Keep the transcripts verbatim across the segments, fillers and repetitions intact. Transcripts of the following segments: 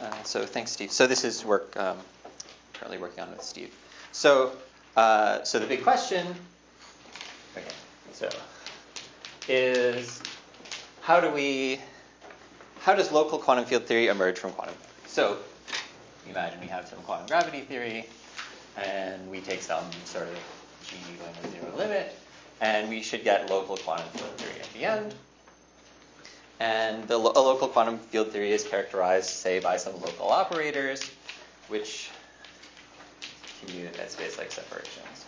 Uh, so thanks, Steve. So this is work um, currently working on with Steve. So uh, so the big question, okay, so is how do we how does local quantum field theory emerge from quantum gravity? So imagine we have some quantum gravity theory, and we take some sort of g going to zero limit, and we should get local quantum field theory at the end. And the lo- a local quantum field theory is characterized, say, by some local operators, which commute at space-like separations.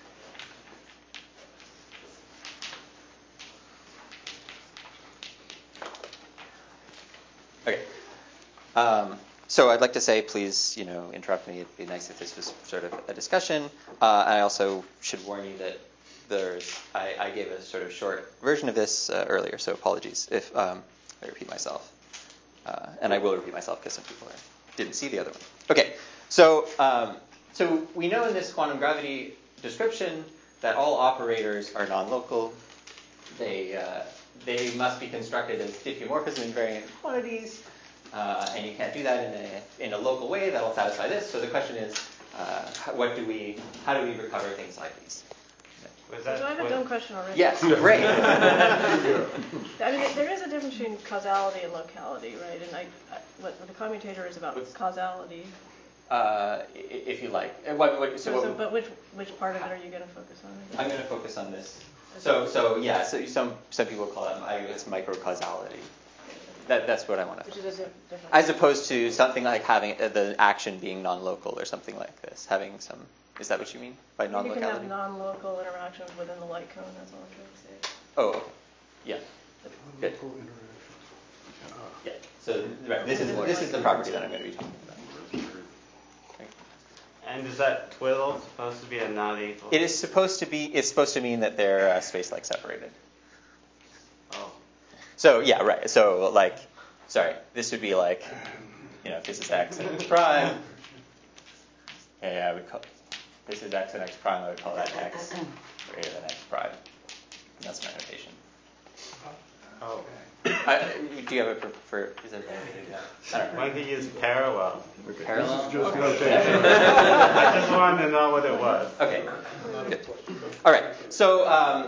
Okay. Um, so I'd like to say, please, you know, interrupt me. It'd be nice if this was sort of a discussion. Uh, I also should warn you that there's, I, I gave a sort of short version of this uh, earlier, so apologies if um, I repeat myself. Uh, and I will repeat myself because some people are, didn't see the other one. Okay, so um, so we know in this quantum gravity description that all operators are non-local. They uh, they must be constructed as diffeomorphism invariant quantities, uh, and you can't do that in a in a local way that'll satisfy this. So the question is, uh, what do we, how do we recover things like these? Was that so I have a dumb question already. Yes, great. I mean, there is a difference between causality and locality, right? And I, I what the commutator is about What's, causality. Uh, if you like. What, what, so so, so, what, but which which part of it are you going to focus on? I'm going to focus on this. So, so yeah. So some some people call it, I guess, microcausality. That that's what I want to. Which is a different. As opposed to something like having uh, the action being non-local or something like this, having some. Is that what you mean by non-locality? You can have non-local interactions within the light cone. That's all I'm trying to say. Oh, okay. Yeah. Good. Yeah. So right, this is this is the property that I'm going to be talking about. Okay. And is that twiddle supposed to be a non-equal? It is supposed to be. It's supposed to mean that they're uh, space-like separated. Oh. So yeah, right. So like, sorry, this would be like, you know, if this is x and x prime. Yeah, I would call. This is x and x prime, I would call that x greater than x prime. And that's my notation. Oh. I, do you have a prefer? Is there anything to do that? I don't know. One could use parallel. Parallel? This is just Okay. notation. I just wanted to know what it was. Okay. Good. All right. So, um,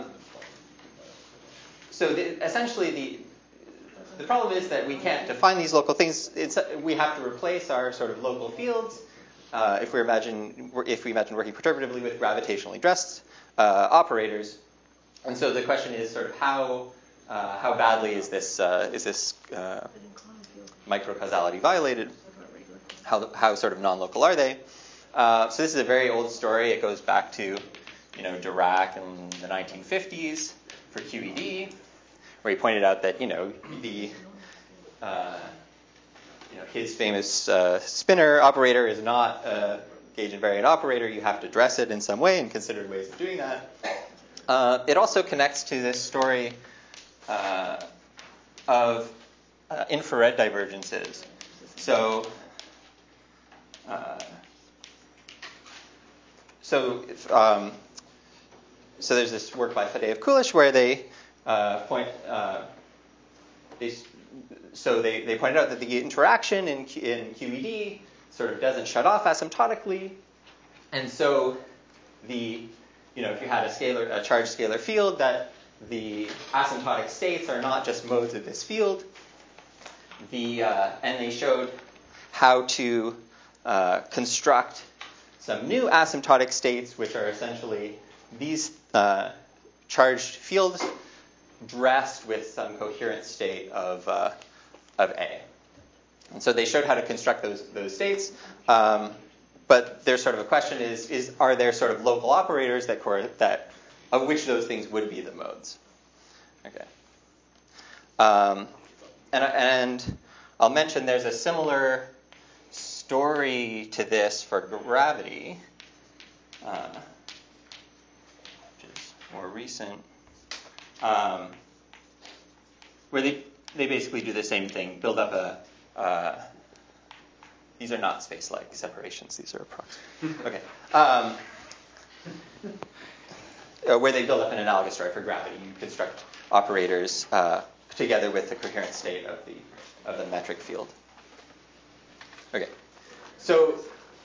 so the, essentially, the the problem is that we can't define these local things. It's, we have to replace our sort of local fields. Uh, if we imagine if we imagine working perturbatively with gravitationally dressed uh, operators, and so the question is sort of how uh, how badly is this uh, is this uh, microcausality violated? How how sort of non-local are they? Uh, so this is a very old story. It goes back to you know Dirac in the nineteen fifties for Q E D, where he pointed out that you know the uh, You know, his famous uh, spinor operator is not a gauge invariant operator. You have to dress it in some way and consider ways of doing that. Uh, it also connects to this story uh, of uh, infrared divergences. So, uh, so, if, um, so there's this work by Fadeev Kulish where they uh, point. Uh, they, So they, they pointed out that the interaction in, Q, in Q E D sort of doesn't shut off asymptotically, and so the you know if you had a scalar a charged scalar field, that the asymptotic states are not just modes of this field. The uh, and they showed how to uh, construct some new asymptotic states, which are essentially these uh, charged fields dressed with some coherent state of uh, of A. And so they showed how to construct those those states. Um, but there's sort of a question is is are there sort of local operators that cor- that of which those things would be the modes? Okay. Um, and and I'll mention there's a similar story to this for gravity, uh, which is more recent, um, where they They basically do the same thing, build up a, uh, these are not space-like separations, these are approximate. Okay. Um, uh, where they build up an analogous story for gravity. You construct operators uh, together with the coherent state of the of the metric field. Okay. So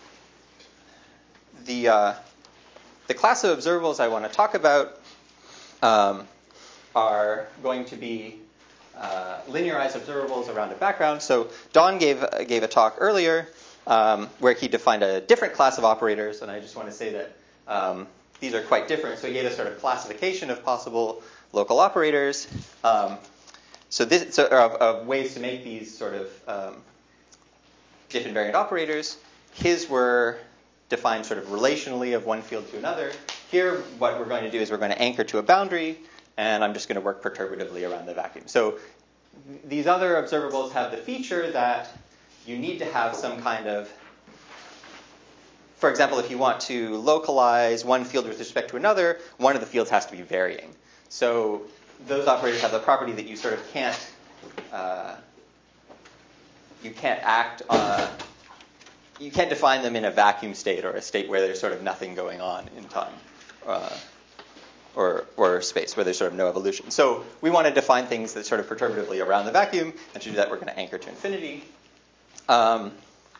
the uh, the class of observables I want to talk about um, are going to be uh, linearized observables around a background. So Don gave gave a talk earlier um, where he defined a different class of operators, and I just want to say that um, these are quite different. So he gave a sort of classification of possible local operators. Um, so this so, of, of ways to make these sort of um, Diff-invariant operators. His were defined sort of relationally of one field to another. Here, what we're going to do is we're going to anchor to a boundary, and I'm just going to work perturbatively around the vacuum. So these other observables have the feature that you need to have some kind of, for example, if you want to localize one field with respect to another, one of the fields has to be varying. So those operators have the property that you sort of can't uh, you can't act uh, you can't define them in a vacuum state or a state where there's sort of nothing going on in time uh, or or space where there's sort of no evolution. So we want to define things that sort of perturbatively around the vacuum, and to do that we're going to anchor to infinity. Um,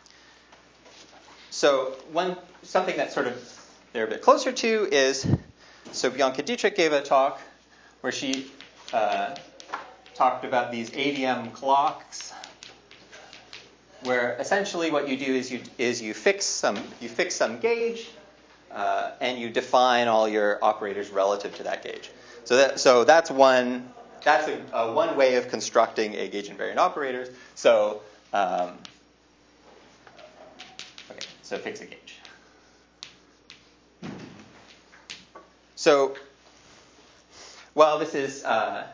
so one something that sort of they're a bit closer to is, so Bianca Dietrich gave a talk where she uh, talked about these A D M clocks, where essentially what you do is you is you fix some you fix some gauge, uh, and you define all your operators relative to that gauge. So that so that's one that's a, a one way of constructing a gauge invariant operators. So um, okay, so fix a gauge. So while this is uh,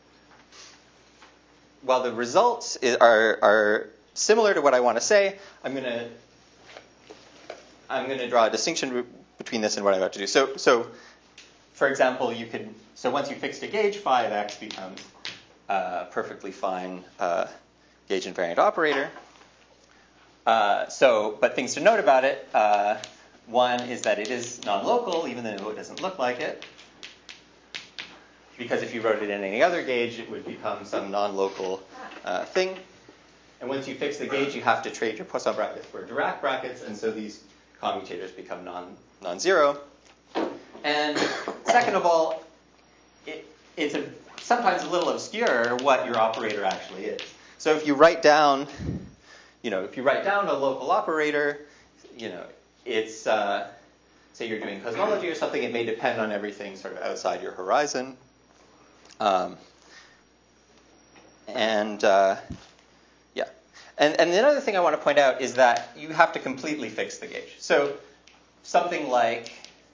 while the results is, are are similar to what I want to say, I'm going to I'm going to draw a distinction between this and what I'm about to do. So, so for example, you could so once you fixed a gauge, phi of x becomes a perfectly fine uh, gauge invariant operator. Uh, so, but things to note about it: uh, one is that it is non-local, even though it doesn't look like it, because if you wrote it in any other gauge, it would become some non-local uh, thing. And once you fix the gauge, you have to trade your Poisson brackets for Dirac brackets, and so these commutators become non, non-zero. And second of all, it, it's a, sometimes a little obscure what your operator actually is. So if you write down, you know, if you write down a local operator, you know, it's, uh, say you're doing cosmology or something, it may depend on everything sort of outside your horizon. Um, and... Uh, And, and the other thing I want to point out is that you have to completely fix the gauge. So something like,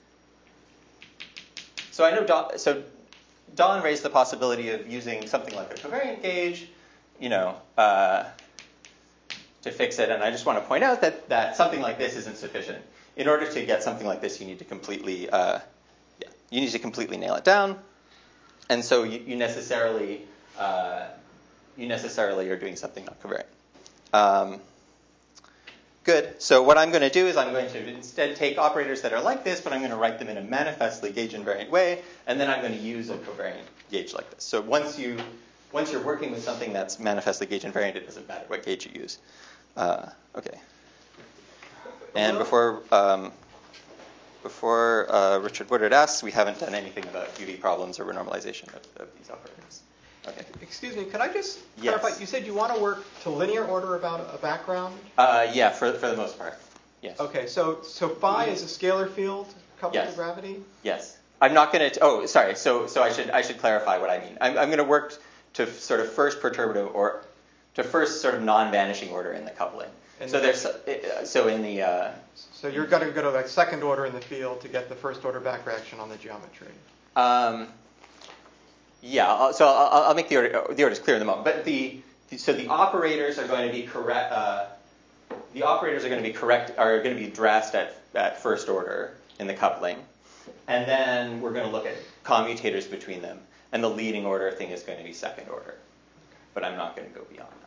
so I know Don, so Don raised the possibility of using something like a covariant gauge, you know, uh, to fix it. And I just want to point out that, that something like this isn't sufficient. In order to get something like this, you need to completely, uh, yeah, you need to completely nail it down. And so you, you necessarily, uh, you necessarily are doing something not covariant. Um, good. So what I'm going to do is I'm going to instead take operators that are like this, but I'm going to write them in a manifestly gauge invariant way, and then I'm going to use a covariant gauge like this. So once you once you're working with something that's manifestly gauge invariant, it doesn't matter what gauge you use. Uh, okay. And before um, before uh, Richard Woodard asks, we haven't done anything about U V problems or renormalization of, of these operators. Okay. Excuse me, could I just Yes. clarify? You said you want to work to linear order about a background? Uh, yeah, for for the most part. Yes. Okay, so so phi is a scalar field coupled Yes. to gravity? Yes. I'm not going to. Oh, sorry. So so I should I should clarify what I mean. I'm I'm going to work to sort of first perturbative or to first sort of non-vanishing order in the coupling. And so the- there's uh, so in the. Uh, So you're going to go to like second order in the field to get the first order back reaction on the geometry. um, Yeah, I'll, so I'll, I'll make the order, the order is clear in the moment. But the so the operators are going to be correct. Uh, the operators are going to be correct are going to be addressed at at first order in the coupling, and then we're going to look at commutators between them. And the leading order thing is going to be second order, but I'm not going to go beyond that.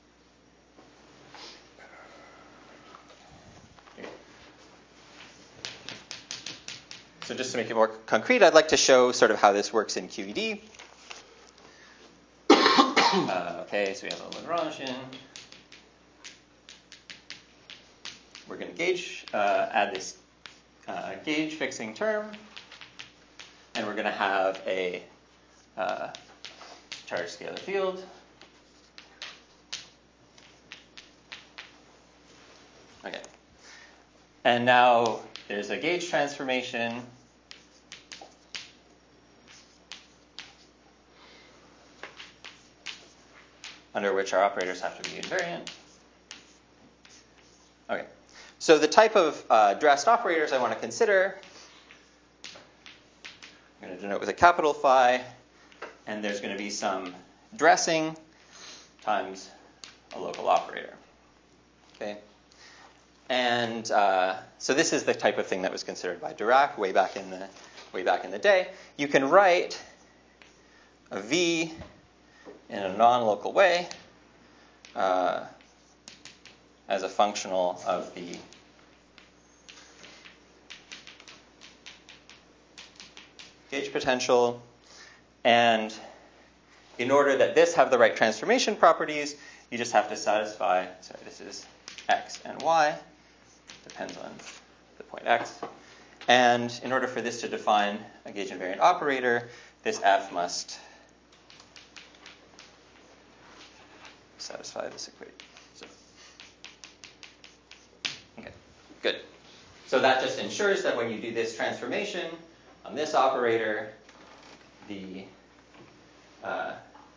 So just to make it more concrete, I'd like to show sort of how this works in Q E D. Uh, okay, so we have a Lagrangian. we're going to gauge, uh, add this uh, gauge fixing term, and we're going to have a uh, charge scalar field. Okay. And now there's a gauge transformation. Under which our operators have to be invariant. Okay. So the type of uh, dressed operators I want to consider, I'm going to denote with a capital phi, and there's going to be some dressing times a local operator. Okay. And uh, so this is the type of thing that was considered by Dirac way back in the way back in the day. You can write a V in a non-local way uh, as a functional of the gauge potential. And in order that this have the right transformation properties, you just have to satisfy, sorry, this is x and y, depends on the point x. And in order for this to define a gauge invariant operator, this f must satisfy this equation. So, okay, good. So that just ensures that when you do this transformation on this operator, the uh,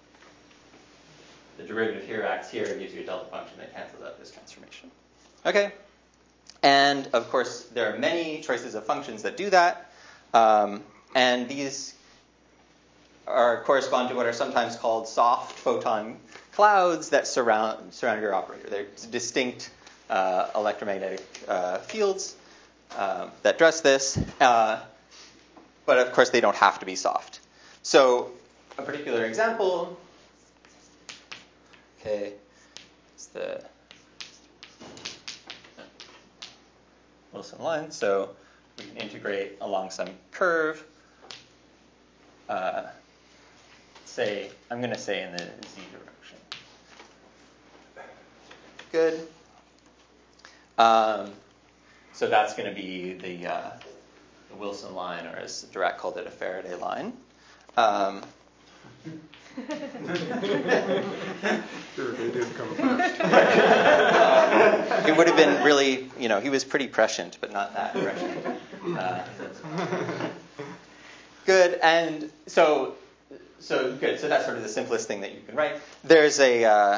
the derivative here acts here and gives you a delta function that cancels out this transformation. Okay. And of course, there are many choices of functions that do that. Um, and these are correspond to what are sometimes called soft photon clouds that surround surround your operator. They're distinct uh, electromagnetic uh, fields uh, that dress this. Uh, but of course, they don't have to be soft. So a particular example, okay, is the Wilson line. So we can integrate along some curve. Uh, say, I'm going to say in the z direction. Good. Um, so that's going to be the, uh, the Wilson line, or as Dirac called it, a Faraday line. Um, it would have been really, you know, he was pretty prescient, but not that prescient. Uh, good, and so, so good. So that's sort of the simplest thing that you can write. There's a, uh,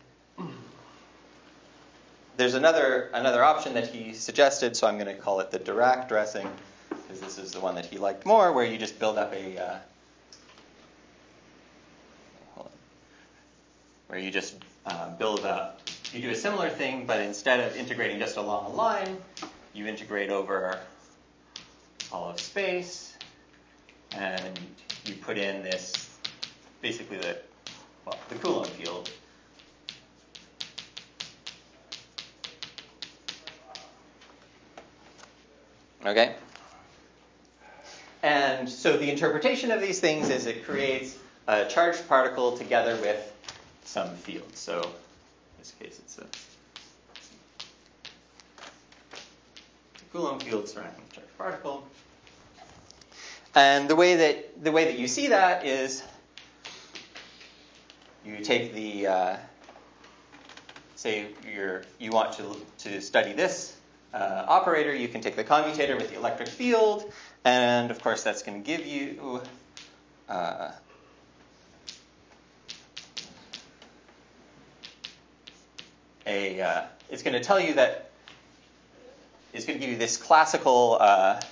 there's another another option that he suggested. So I'm going to call it the Dirac dressing, because this is the one that he liked more, where you just build up a uh, where you just uh, build up, you do a similar thing, but instead of integrating just along a line, you integrate over all of space, and you put in this, basically the, well, the Coulomb field. Okay? And so the interpretation of these things is it creates a charged particle together with some field. So in this case, it's a Coulomb field surrounding the charged particle. And the way that the way that you see that is you take the uh, say you're you want to to study this uh, operator. You can take the commutator with the electric field, and of course that's going to give you uh, a. Uh, it's going to tell you that it's going to give you this classical uh,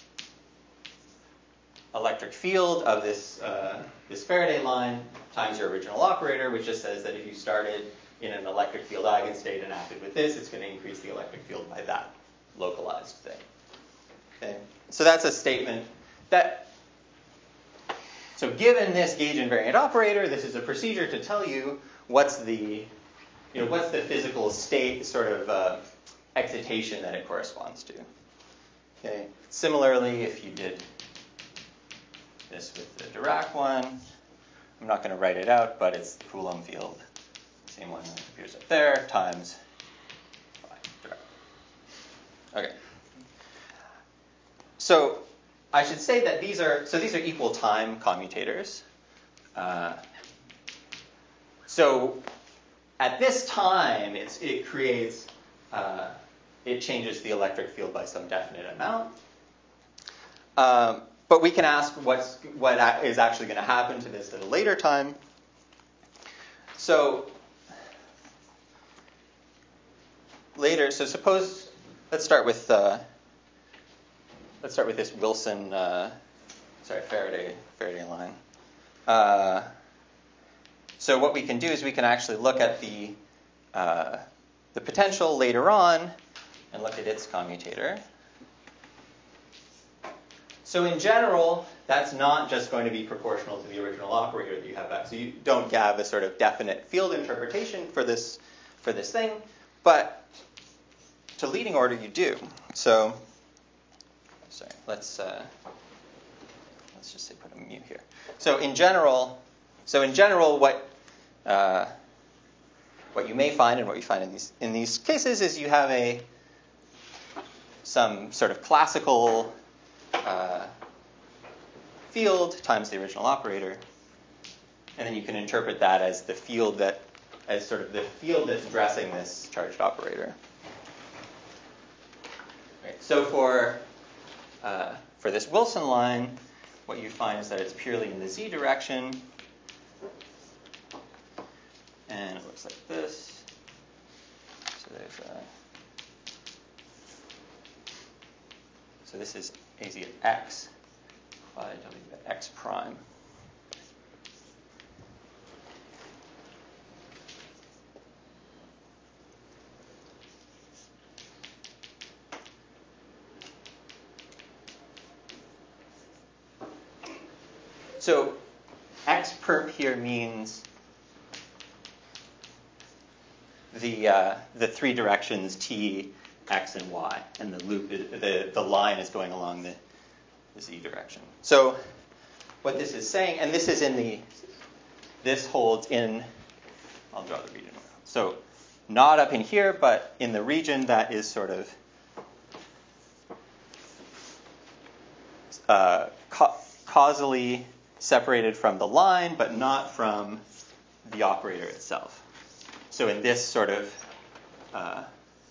electric field of this uh, this Faraday line times your original operator, which just says that if you started in an electric field eigenstate and acted with this, it's going to increase the electric field by that localized thing. Okay, so that's a statement that. So given this gauge invariant operator, this is a procedure to tell you what's the, you know, what's the physical state sort of uh, excitation that it corresponds to. Okay. Similarly, if you did this with the Dirac one, I'm not going to write it out, but it's the Coulomb field, same one that appears up there, times Dirac. Okay. So I should say that these are so these are equal time commutators. Uh, so at this time, it's, it creates uh, it changes the electric field by some definite amount. Um, but we can ask what's what is actually going to happen to this at a later time. So later, so suppose let's start with uh, let's start with this Wilson, uh, sorry, Faraday Faraday line. Uh, so what we can do is we can actually look at the uh, the potential later on and look at its commutator. So in general, that's not just going to be proportional to the original operator that you have back. So you don't have a sort of definite field interpretation for this for this thing, but to leading order you do. So, sorry, let's uh, let's just say put a mu here. So in general, so in general, what uh, what you may find and what you find in these in these cases is you have a some sort of classical Uh, field times the original operator, and then you can interpret that as the field that, as sort of the field that's addressing this charged operator. Right. So for uh, for this Wilson line, what you find is that it's purely in the z direction, and it looks like this. So there's a So this is A z of x by W at x prime. So x perp here means the uh, the three directions t, x, and y, and the loop, is, the the line is going along the, the z direction. So what this is saying, and this is in the, this holds in, I'll draw the region. So not up in here, but in the region that is sort of uh, ca- causally separated from the line, but not from the operator itself. So in this sort of uh,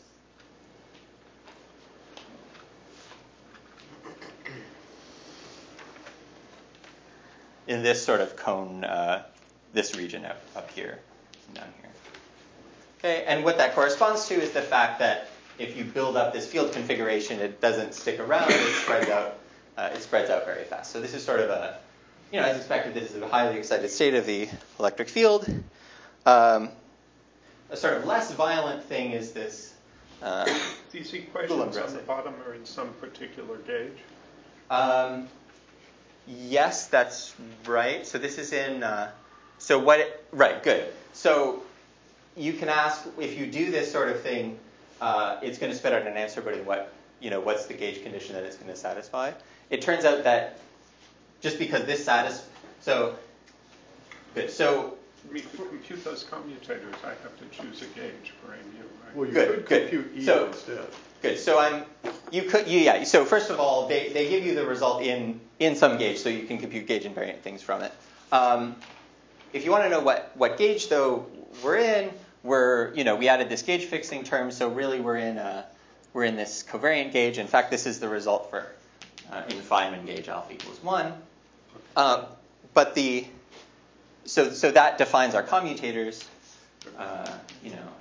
in this sort of cone, uh, this region up, up here, down here. Okay, and what that corresponds to is the fact that if you build up this field configuration, it doesn't stick around, it spreads out, uh, it spreads out very fast. So this is sort of a, you know, as expected, this is a highly excited state of the electric field. Um, a sort of less violent thing is this. Uh, These equations on the bottom are in some particular gauge? Um, yes, that's right. So this is in, uh, so what, it, right, good. So you can ask, if you do this sort of thing, uh, it's going to spit out an answer, but in what, you know, what's the gauge condition that it's going to satisfy? It turns out that just because this satisfies, so, good, so. I mean, to compute those commutators, I have to choose a gauge for a mu, right? Well, you good, could good. compute E so, instead. Good. So I'm, you could, you, yeah. So first of all, they, they give you the result in in some gauge, so you can compute gauge invariant things from it. Um, if you want to know what what gauge though we're in, we're you know we added this gauge fixing term, so really we're in a, we're in this covariant gauge. In fact, this is the result for uh, in Feynman gauge alpha equals one. Um, but the so so that defines our commutators. Uh, you know,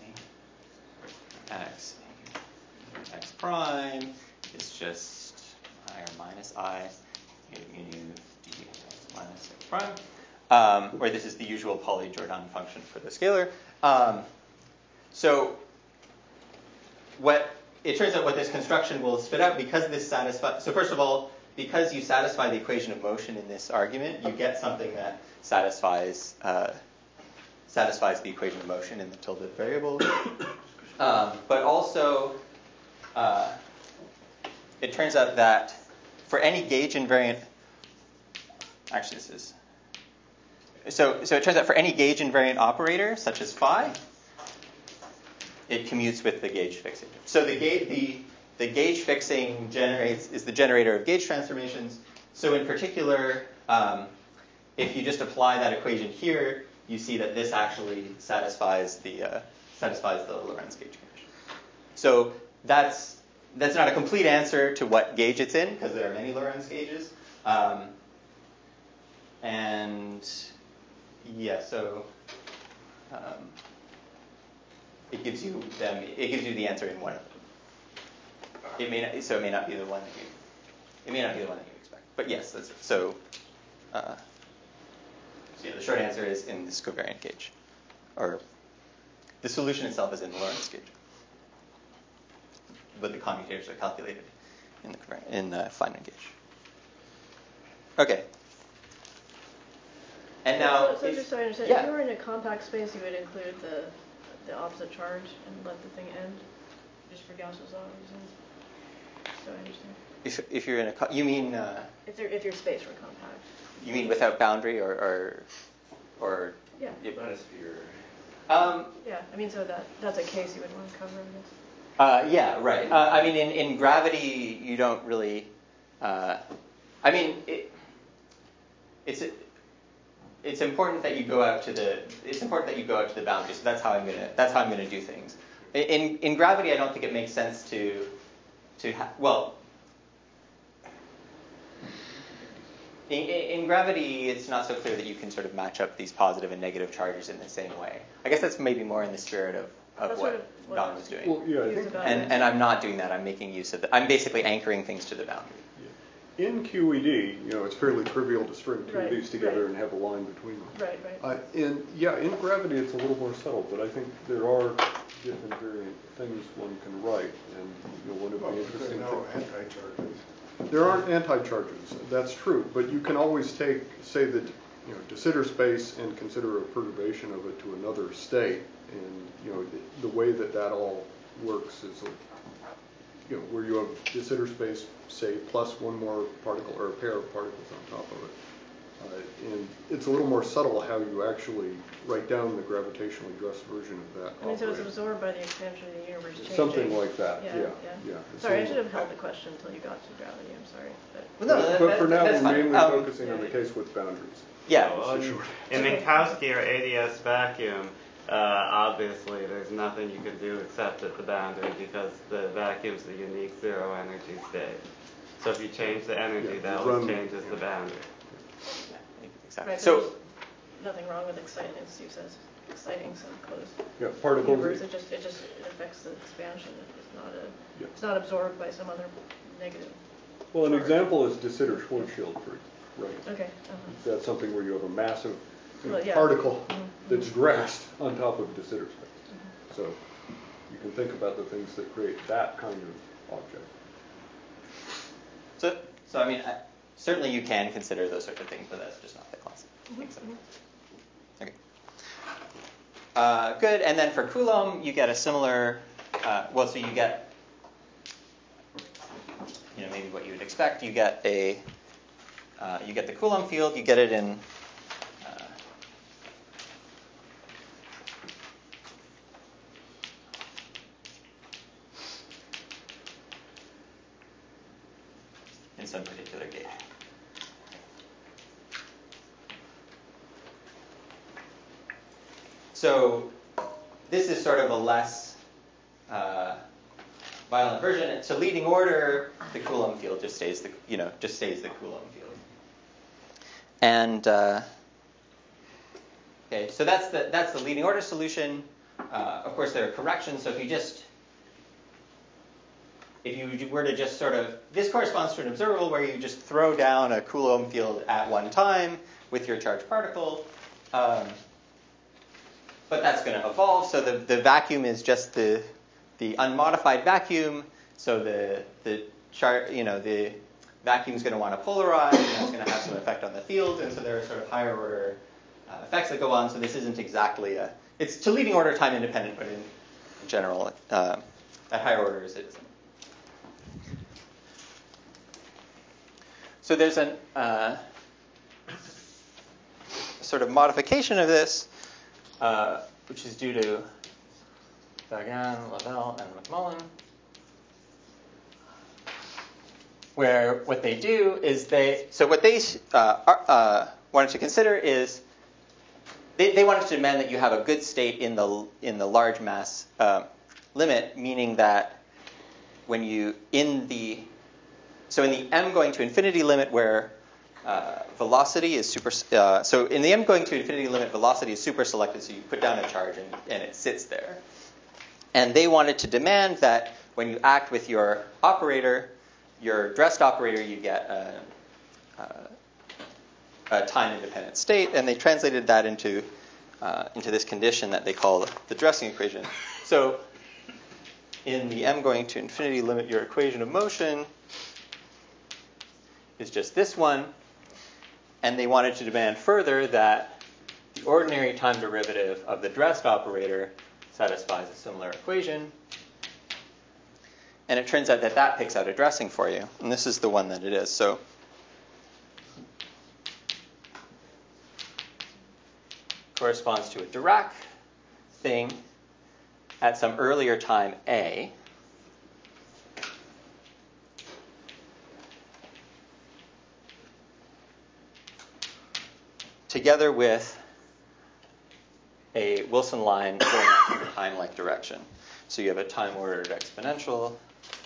x. X prime is just I or minus I mu d minus x prime, um, where this is the usual Pauli Jordan function for the scalar. Um, so what it turns out what this construction will spit out, because this satisfies. So first of all, because you satisfy the equation of motion in this argument, you get something that satisfies uh, satisfies the equation of motion in the tilde variable. Um, but also. Uh, it turns out that for any gauge invariant, actually this is, so so it turns out for any gauge invariant operator, such as phi, it commutes with the gauge fixator. So the gauge, the the gauge fixing generates is the generator of gauge transformations. So in particular, um, if you just apply that equation here, you see that this actually satisfies the uh, satisfies the Lorentz gauge condition. So that's that's not a complete answer to what gauge it's in, because there are many Lorentz gauges. Um, and yeah, so um, it gives you them. It gives you the answer in one of them. It may not, so it may not be the one that you. It may not be the one that you expect. But yes, that's it. So. Uh, so yeah, the short answer is in this covariant gauge, or the solution itself is in the Lorentz gauge, but the commutators are calculated in the covariant, in the Feynman gauge. Okay. And now, so, so if, just so I understand, yeah. if you were in a compact space, you would include the the opposite charge and let the thing end, just for Gauss's law reasons. So I understand. If if you're in a, co- you mean uh, If there, if your space were compact. you mean without boundary or or, or Yeah. It, Manosphere. um, Yeah. I mean, so that that's a case you would want to cover, I guess. Uh, yeah, right. Uh, I mean, in, in gravity, you don't really. Uh, I mean, it, it's it's important that you go out to the. It's important that you go out to the boundary. So that's how I'm gonna. That's how I'm gonna do things. In in gravity, I don't think it makes sense to to ha- well. In, in gravity, it's not so clear that you can sort of match up these positive and negative charges in the same way. I guess that's maybe more in the spirit of, of That's what, sort of what Don I was was doing. Well, yeah, I Use think about And it. and I'm not doing that. I'm making use of the. I'm basically anchoring things to the boundary. in Q E D, you know, it's fairly trivial to string two Right, of these together right. and have a line between them. Right, right. Uh, and yeah, in gravity it's a little more subtle, but I think there are diff-invariant things one can write, and you know, one of Well, the there interesting are no things. anti-charges. There aren't anti-charges, that's true, but you can always take, say that, you know, de Sitter space and consider a perturbation of it to another state, and you know, the, the way that that all works is, you know, where you have de Sitter space, say, plus one more particle or a pair of particles on top of it. Uh, and it's a little more subtle how you actually write down the gravitationally dressed version of that. I mean, so it's operation. absorbed by the expansion of the universe changing. Something like that, yeah, Yeah, yeah. yeah. It's Sorry, I a should little- have held the question until you got to gravity. I'm sorry. But Well, no, But, that- but that- for now, that's we're fine. mainly Um, focusing on the yeah. case with boundaries. Yeah. So on- sure. in Okay. Minkowski or A D S vacuum, uh, obviously there's nothing you can do except at the boundary because the vacuum's a unique zero energy state. So if you change the energy, Yeah, that run- always changes the boundary. Yeah, exactly. right, So. there's nothing wrong with exciting, as Steve says, exciting some closed Yeah, particles. universe. It just it just it affects the expansion. It's not a Yeah. it's not absorbed by some other negative. Well, an charge. example is de Sitter-Schwarzschild, right? Okay. Uh-huh. That's something where you have a massive you know, Well, yeah. particle Mhm, that's mhm. dressed on top of de Sitter space. Mhm. So you can think about the things that create that kind of object. So, so I mean, I, certainly you can consider those sorts of things, but that's just not the class. Mhm, Example. mhm. Okay. Uh, good. And then for Coulomb, you get a similar. Uh, well, so you get, you know, maybe what you would expect. You get a. Uh, you get the Coulomb field. You get it in. Uh, in some particular gauge. So this is sort of a less uh, violent version. So leading order, the Coulomb field just stays the you know just stays the Coulomb field. And uh, okay, so that's the that's the leading order solution. Uh, of course, there are corrections. So if you just if you were to just sort of this corresponds to an observable where you just throw down a Coulomb field at one time with your charged particle. Um, But that's going to evolve. So the, the vacuum is just the the unmodified vacuum. So the the chart, you know, the vacuum is going to want to polarize, and that's going to have some effect on the field. And so there are sort of higher order uh, effects that go on. So this isn't exactly a. It's to leading order time independent, but in general, uh, at higher orders it isn't. So there's an uh, sort of modification of this. Uh, which is due to Vagan, Lavelle, and McMullen. where what they do is they, so what they uh, are, uh, wanted to consider is, they, they wanted to demand that you have a good state in the in the large mass uh, limit, meaning that when you, in the, so in the m going to infinity limit where uh, velocity is super, uh, so in the m going to infinity limit, velocity is super selected, so you put down a charge and, and it sits there. And they wanted to demand that when you act with your operator, your dressed operator, you get a, a, a time-independent state, and they translated that into uh, into this condition that they call the dressing equation. So in the m going to infinity limit, your equation of motion is just this one, and they wanted to demand further that the ordinary time derivative of the dressed operator satisfies a similar equation. And it turns out that that picks out a dressing for you. And this is the one that it is. So corresponds to a Dirac thing at some earlier time A. Together with a Wilson line going in a time-like direction. So you have a time-ordered exponential.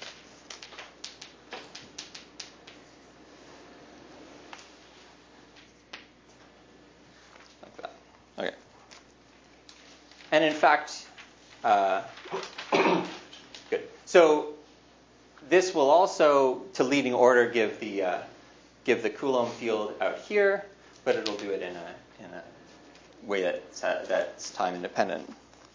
Like that. Okay. And in fact, uh, good. So this will also, to leading order, give the uh, give the Coulomb field out here, but it'll do it in a in a way that's, uh, that's time independent.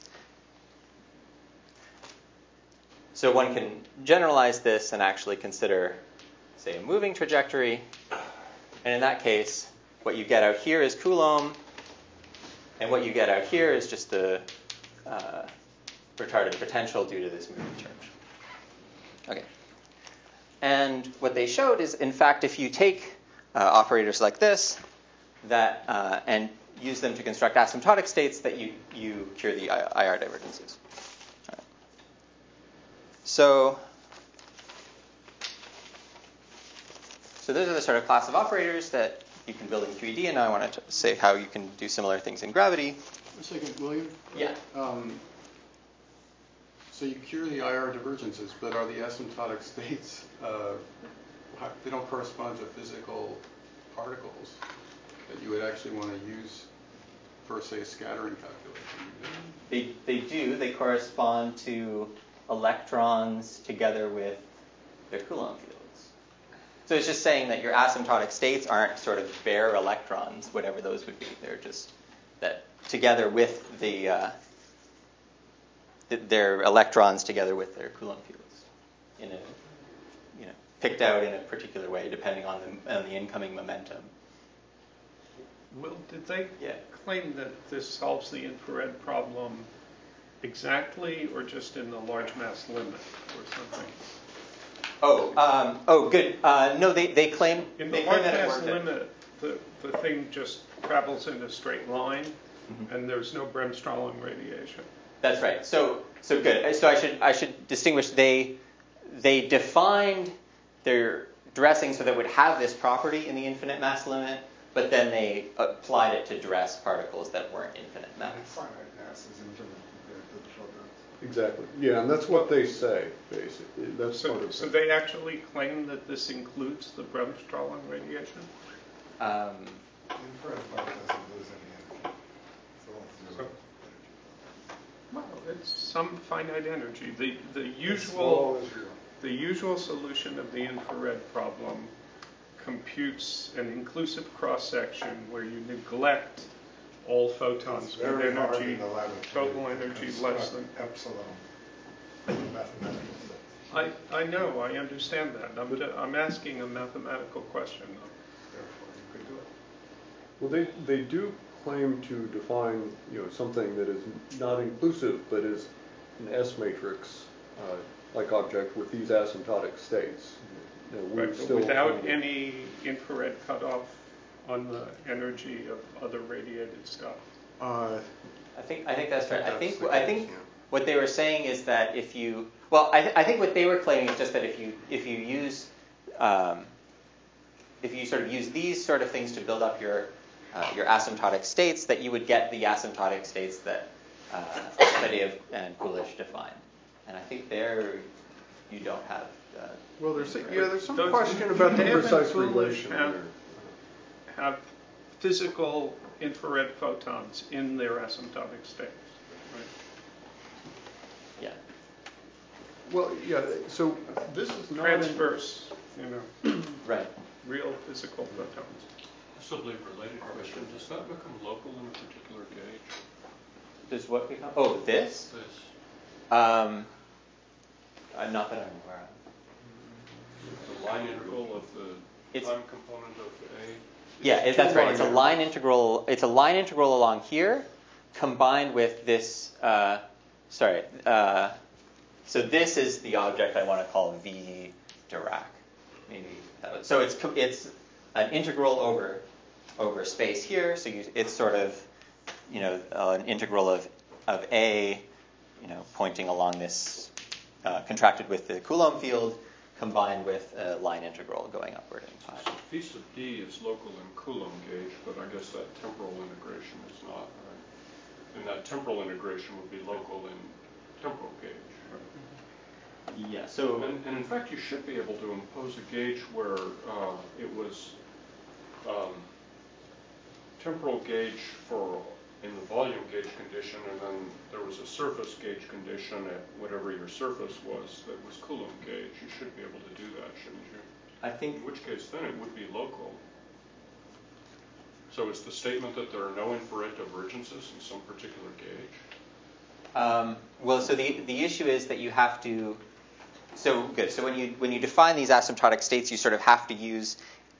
So one can generalize this and actually consider, say, a moving trajectory. And in that case, what you get out here is Coulomb, and what you get out here is just the uh, retarded potential due to this moving charge. Okay. And what they showed is, in fact, if you take uh, operators like this that uh, and use them to construct asymptotic states, that you, you cure the I R divergences. All right. So, so those are the sort of class of operators that you can build in three D, and now I want to say how you can do similar things in gravity. A second, William. Yeah. Um, so you cure the I R divergences, but are the asymptotic states, uh, they don't correspond to physical particles that you would actually want to use for, say, a scattering calculation? They, they do. They correspond to electrons together with their Coulomb fields. So it's just saying that your asymptotic states aren't sort of bare electrons, whatever those would be. They're just that together with the, uh, th- their electrons together with their Coulomb fields in a, you know, picked out in a particular way depending on the, on the incoming momentum. Will, did they Yeah. claim that this solves the infrared problem exactly, or just in the large mass limit or something? Oh, um, oh, good. Uh, no, they, they claim In they the claim large that it mass worked. limit, the, the thing just travels in a straight line, Mm-hmm. and there's no Bremsstrahlung radiation. That's right. So, so good. So I should I should distinguish. They they defined their dressing so that it would have this property in the infinite mass limit, but then they applied it to dress particles that weren't infinite mass. Finite mass is infinite compared to the short mass. Exactly. Yeah, and that's what they say, basically. That's So, part of so it. they actually claim that this includes the Bremsstrahlung radiation? Um, Infrared part doesn't lose any energy. It's all zero So- energy. Well, it's some finite energy. The the It's usual all zero. the usual solution of the infrared problem computes an inclusive cross section where you neglect all photons It's with very hard energy, in the laboratory total to energy construct less than. epsilon mathematical sets. I, I know, I understand that. I'm, ju- I'm asking a mathematical question. Therefore, you could do it. Well, they, they do claim to define, you know, something that is not inclusive, but is an S matrix, uh, like object with these asymptotic states. You know, we Right, but still without find it- any infrared cutoff on the energy of other radiated stuff. Uh, I think I think that's right. I that's think the I case, think yeah. what they were saying is that if you well, I, th- I think what they were claiming is just that if you if you use um, if you sort of use these sort of things to build up your uh, your asymptotic states, that you would get the asymptotic states that uh, Faddeev and Coolidge define. And I think there you don't have. Uh, Well, there's, yeah, there's some Those- question about the Faddeev and precise Coolidge relation have- there. Have physical infrared photons in their asymptotic states. Right? yeah. Well, yeah, so this is not. in- Transverse, you know, Right. real physical photons. Possibly related question, does that become local in a particular gauge? Does what become? Oh, this? This, Um, uh, not that I'm aware of. the line integral of the It's- time component of A? Yeah, it, that's right. It's a line line integral. It's a line integral along here, combined with this. Uh, sorry. Uh, so this is the object I want to call V Dirac. Maybe. That was, so it's co- it's an integral over over space here. So you, it's sort of, you know, uh, an integral of of A, you know, pointing along this, uh, contracted with the Coulomb field, combined with a line integral going upward in time. So piece of D is local in Coulomb gauge, but I guess that temporal integration is not, right? And that temporal integration would be local in temporal gauge. Yeah. So. And, and in fact, you should be able to impose a gauge where uh, it was um, temporal gauge for in the volume gauge condition, and then there was a surface gauge condition at whatever your surface was that was Coulomb gauge. You should be able to do that, shouldn't you? I think. In which case, then it would be local. So is the statement that there are no infrared divergences in some particular gauge? Um, well, so the the issue is that you have to. So good. So when you when you define these asymptotic states, you sort of have to use.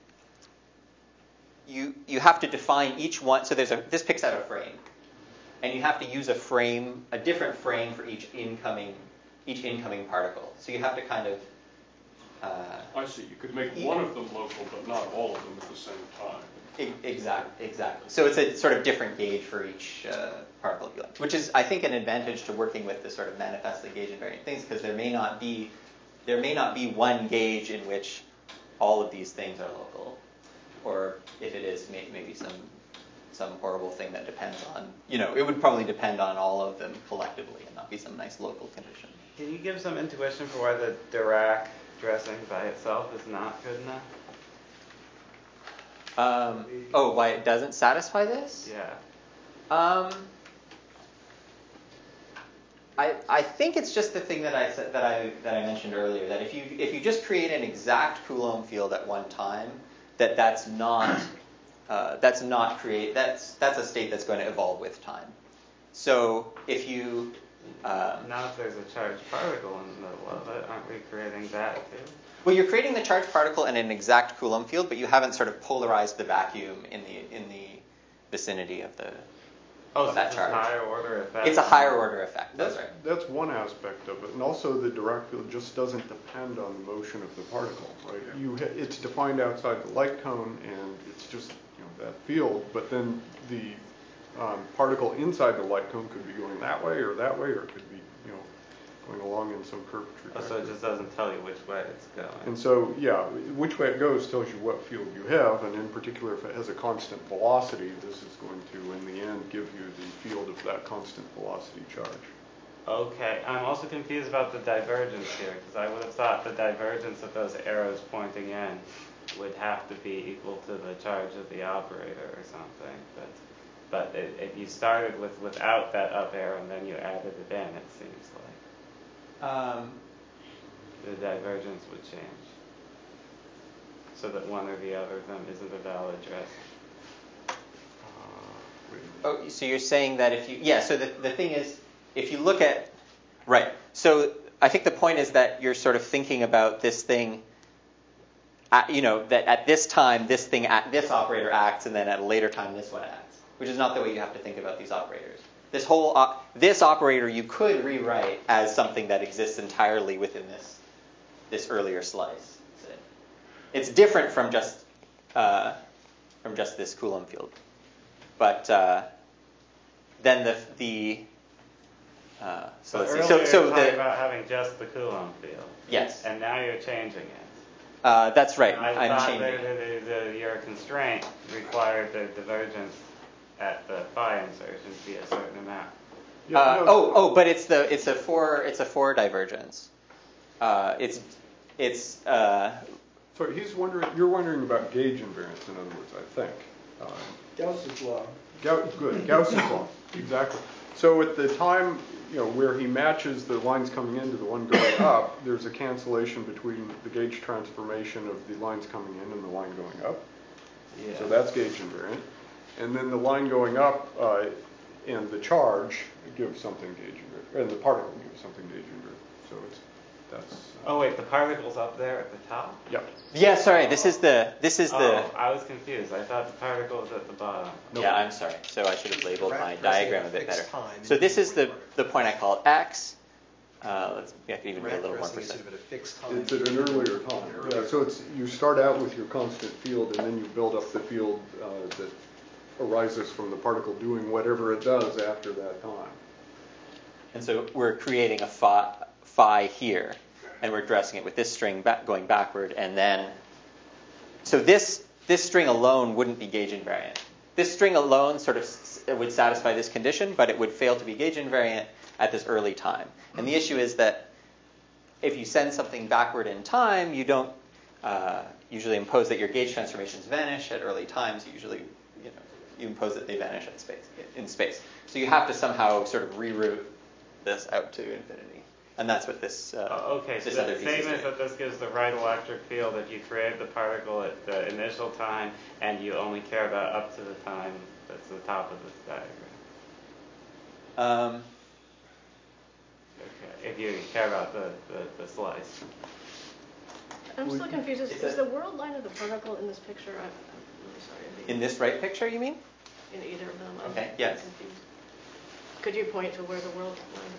You you have to define each one. So there's a this picks out a frame, and you have to use a frame, a different frame for each incoming each incoming particle. So you have to kind of. Uh, I see. You could make one of them local, but not all of them at the same time. Exactly, exactly. So it's a sort of different gauge for each uh, particle of length, which is, I think, an advantage to working with the sort of manifestly gauge invariant things, because there may not be there may not be one gauge in which all of these things are local, or if it is, may, maybe some some horrible thing that depends on, you know, it would probably depend on all of them collectively and not be some nice local condition. Can you give some intuition for why the Dirac dressing by itself is not good enough? Um, oh, why it doesn't satisfy this? Yeah. Um, I I think it's just the thing that I said that I that I mentioned earlier, that if you if you just create an exact Coulomb field at one time, that that's not uh, that's not create that's that's a state that's going to evolve with time. So if you um, Now if there's a charged particle in the middle of it, aren't we creating that too? well, you're creating the charged particle in an exact Coulomb field, but you haven't sort of polarized the vacuum in the in the vicinity of the Oh, of so that it's a charge. higher order effect. It's a higher order effect. That's That's, right. that's one aspect of it, and also the Dirac field just doesn't depend on the motion of the particle, right? You ha- it's defined outside the light cone, and it's just, you know, that field. But then the um, particle inside the light cone could be going that way or that way, or it could be, you know, going along in some curved Oh, trajectory. so it just doesn't tell you which way it's going. And so, yeah, which way it goes tells you what field you have, and in particular, if it has a constant velocity, this is going to, in the end, give you the field of that constant velocity charge. Okay, I'm also confused about the divergence here, because I would have thought the divergence of those arrows pointing in would have to be equal to the charge of the operator or something. But but it, if you started with without that up arrow and then you added it in, it seems like Um, the divergence would change, so that one or the other of them isn't a valid dress. Oh, so you're saying that if you, yeah, so the, the thing is, if you look at, right, so I think the point is that you're sort of thinking about this thing, at, you know, that at this time, this thing, at this operator acts, and then at a later time, this one acts, which is not the way you have to think about these operators. This whole, uh, this operator you could rewrite as something that exists entirely within this, this earlier slice. So it's different from just, uh, from just this Coulomb field. But uh, then the the uh, so But let's see. earlier So you so were talking the about having just the Coulomb field. yes. And now you're changing it. Uh, that's right. I I'm thought changing. that the, the, the, your constraint required the divergence at the phi insertion to be a certain amount. Yeah, Uh, no, oh, oh, but it's the it's a four it's a four divergence. Uh, it's it's uh, So he's wondering, you're wondering about gauge invariance, in other words, I think. Um, Gauss's law. Gauss, good, Gauss's law, exactly. So at the time, you know, where he matches the lines coming in to the one going up, there's a cancellation between the gauge transformation of the lines coming in and the line going up. yeah. So that's gauge invariant. And then the line going up uh, and the charge gives something gauge invariant, and the particle gives something gauge invariant. So it's that's. Uh, Oh wait, the particle's up there at the top? yeah. Yeah, sorry. This is the this is the. Oh, I was confused. I thought the particle was at the bottom. Yeah, I'm sorry. So I should have labeled my Pressing diagram a a bit better. fixed time. So this is the the point I call X. Uh, let's I can even be a little more Pressing is precise. sort of at a fixed time. It's at an earlier time. Yeah, so it's you start out with your constant field, and then you build up the field uh, that arises from the particle doing whatever it does after that time. And so we're creating a phi, phi here, and we're addressing it with this string back, going backward, and then. So this this string alone wouldn't be gauge invariant. This string alone sort of s- would satisfy this condition, but it would fail to be gauge invariant at this early time. And the issue is that if you send something backward in time, you don't uh, usually impose that your gauge transformations vanish at early times. You usually, you know, you impose that they vanish at space in space. So you have to somehow sort of reroute this out to infinity, and that's what this. Uh, Oh, okay, so this the other piece is statement is doing. that this gives the right electric field if you create the particle at the initial time and you only care about up to the time that's the top of this diagram. Um, Okay, if you care about the, the, the slice. I'm still confused. Is, It's is a- the world line of the particle in this picture? I'm, I'm really sorry. I'm being- in this right picture, you mean? in either of them. I'm Okay, I'm yes. confused. Could you point to where the world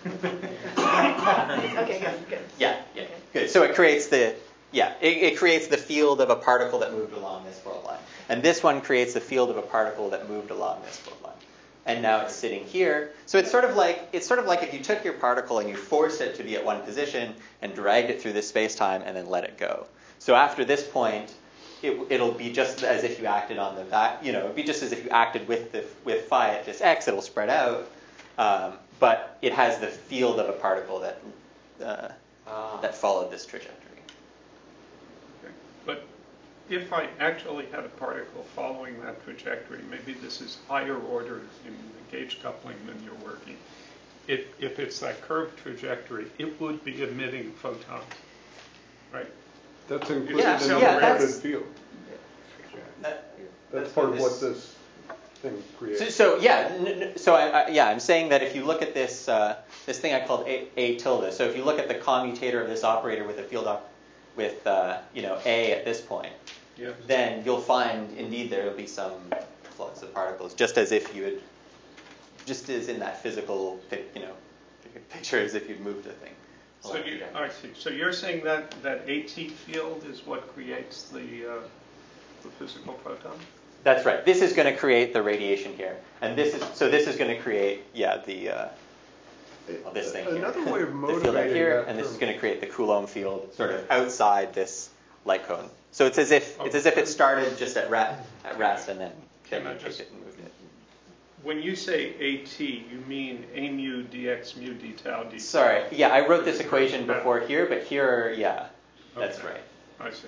line? Okay, good, good. Yeah, yeah, Okay. good. So it creates the yeah, it, it creates the field of a particle that moved along this world line, and this one creates the field of a particle that moved along this world line, and now it's sitting here. So it's sort of like it's sort of like if you took your particle and you forced it to be at one position and dragged it through this space-time and then let it go. So after this point, it, it'll be just as if you acted on the back. You know, it'd be just as if you acted with the with phi at this x. It'll spread out. Um, but it has the field of a particle that uh, Ah. that followed this trajectory. Okay. But if I actually had a particle following that trajectory, maybe this is higher order in the gauge coupling than you're working. If, if it's that curved trajectory, it would be emitting photons, right? That's included Yeah, in the yeah, rounded that's- field. That- That's that's part what of what this- this thing creates. So, so yeah, n- n- so I, I, yeah, I'm saying that if you look at this uh, this thing I called a, a tilde. So if you look at the commutator of this operator with a field op- with uh, you know a at this point, Yeah. then you'll find indeed there will be some flux of particles, just as if you had, just as in that physical, pic- you know, picture as if you'd moved a thing. So you, I see. So you're saying that that AT field is what creates the uh, the physical photon? That's right. This is going to create the radiation here, and this is so. This is going to create, yeah, the uh, well, this thing here. Another way of the field out motivating here, that and this term- is going to create the Coulomb field, sort of outside this light cone. So it's as if it's as if it started just at rest, at rest, and then Can then I you just- picked it and moved it. When you say AT, you mean A mu dx mu d tau d tau. Sorry, yeah, I wrote this equation before here, but here, yeah, that's Okay. right. I see.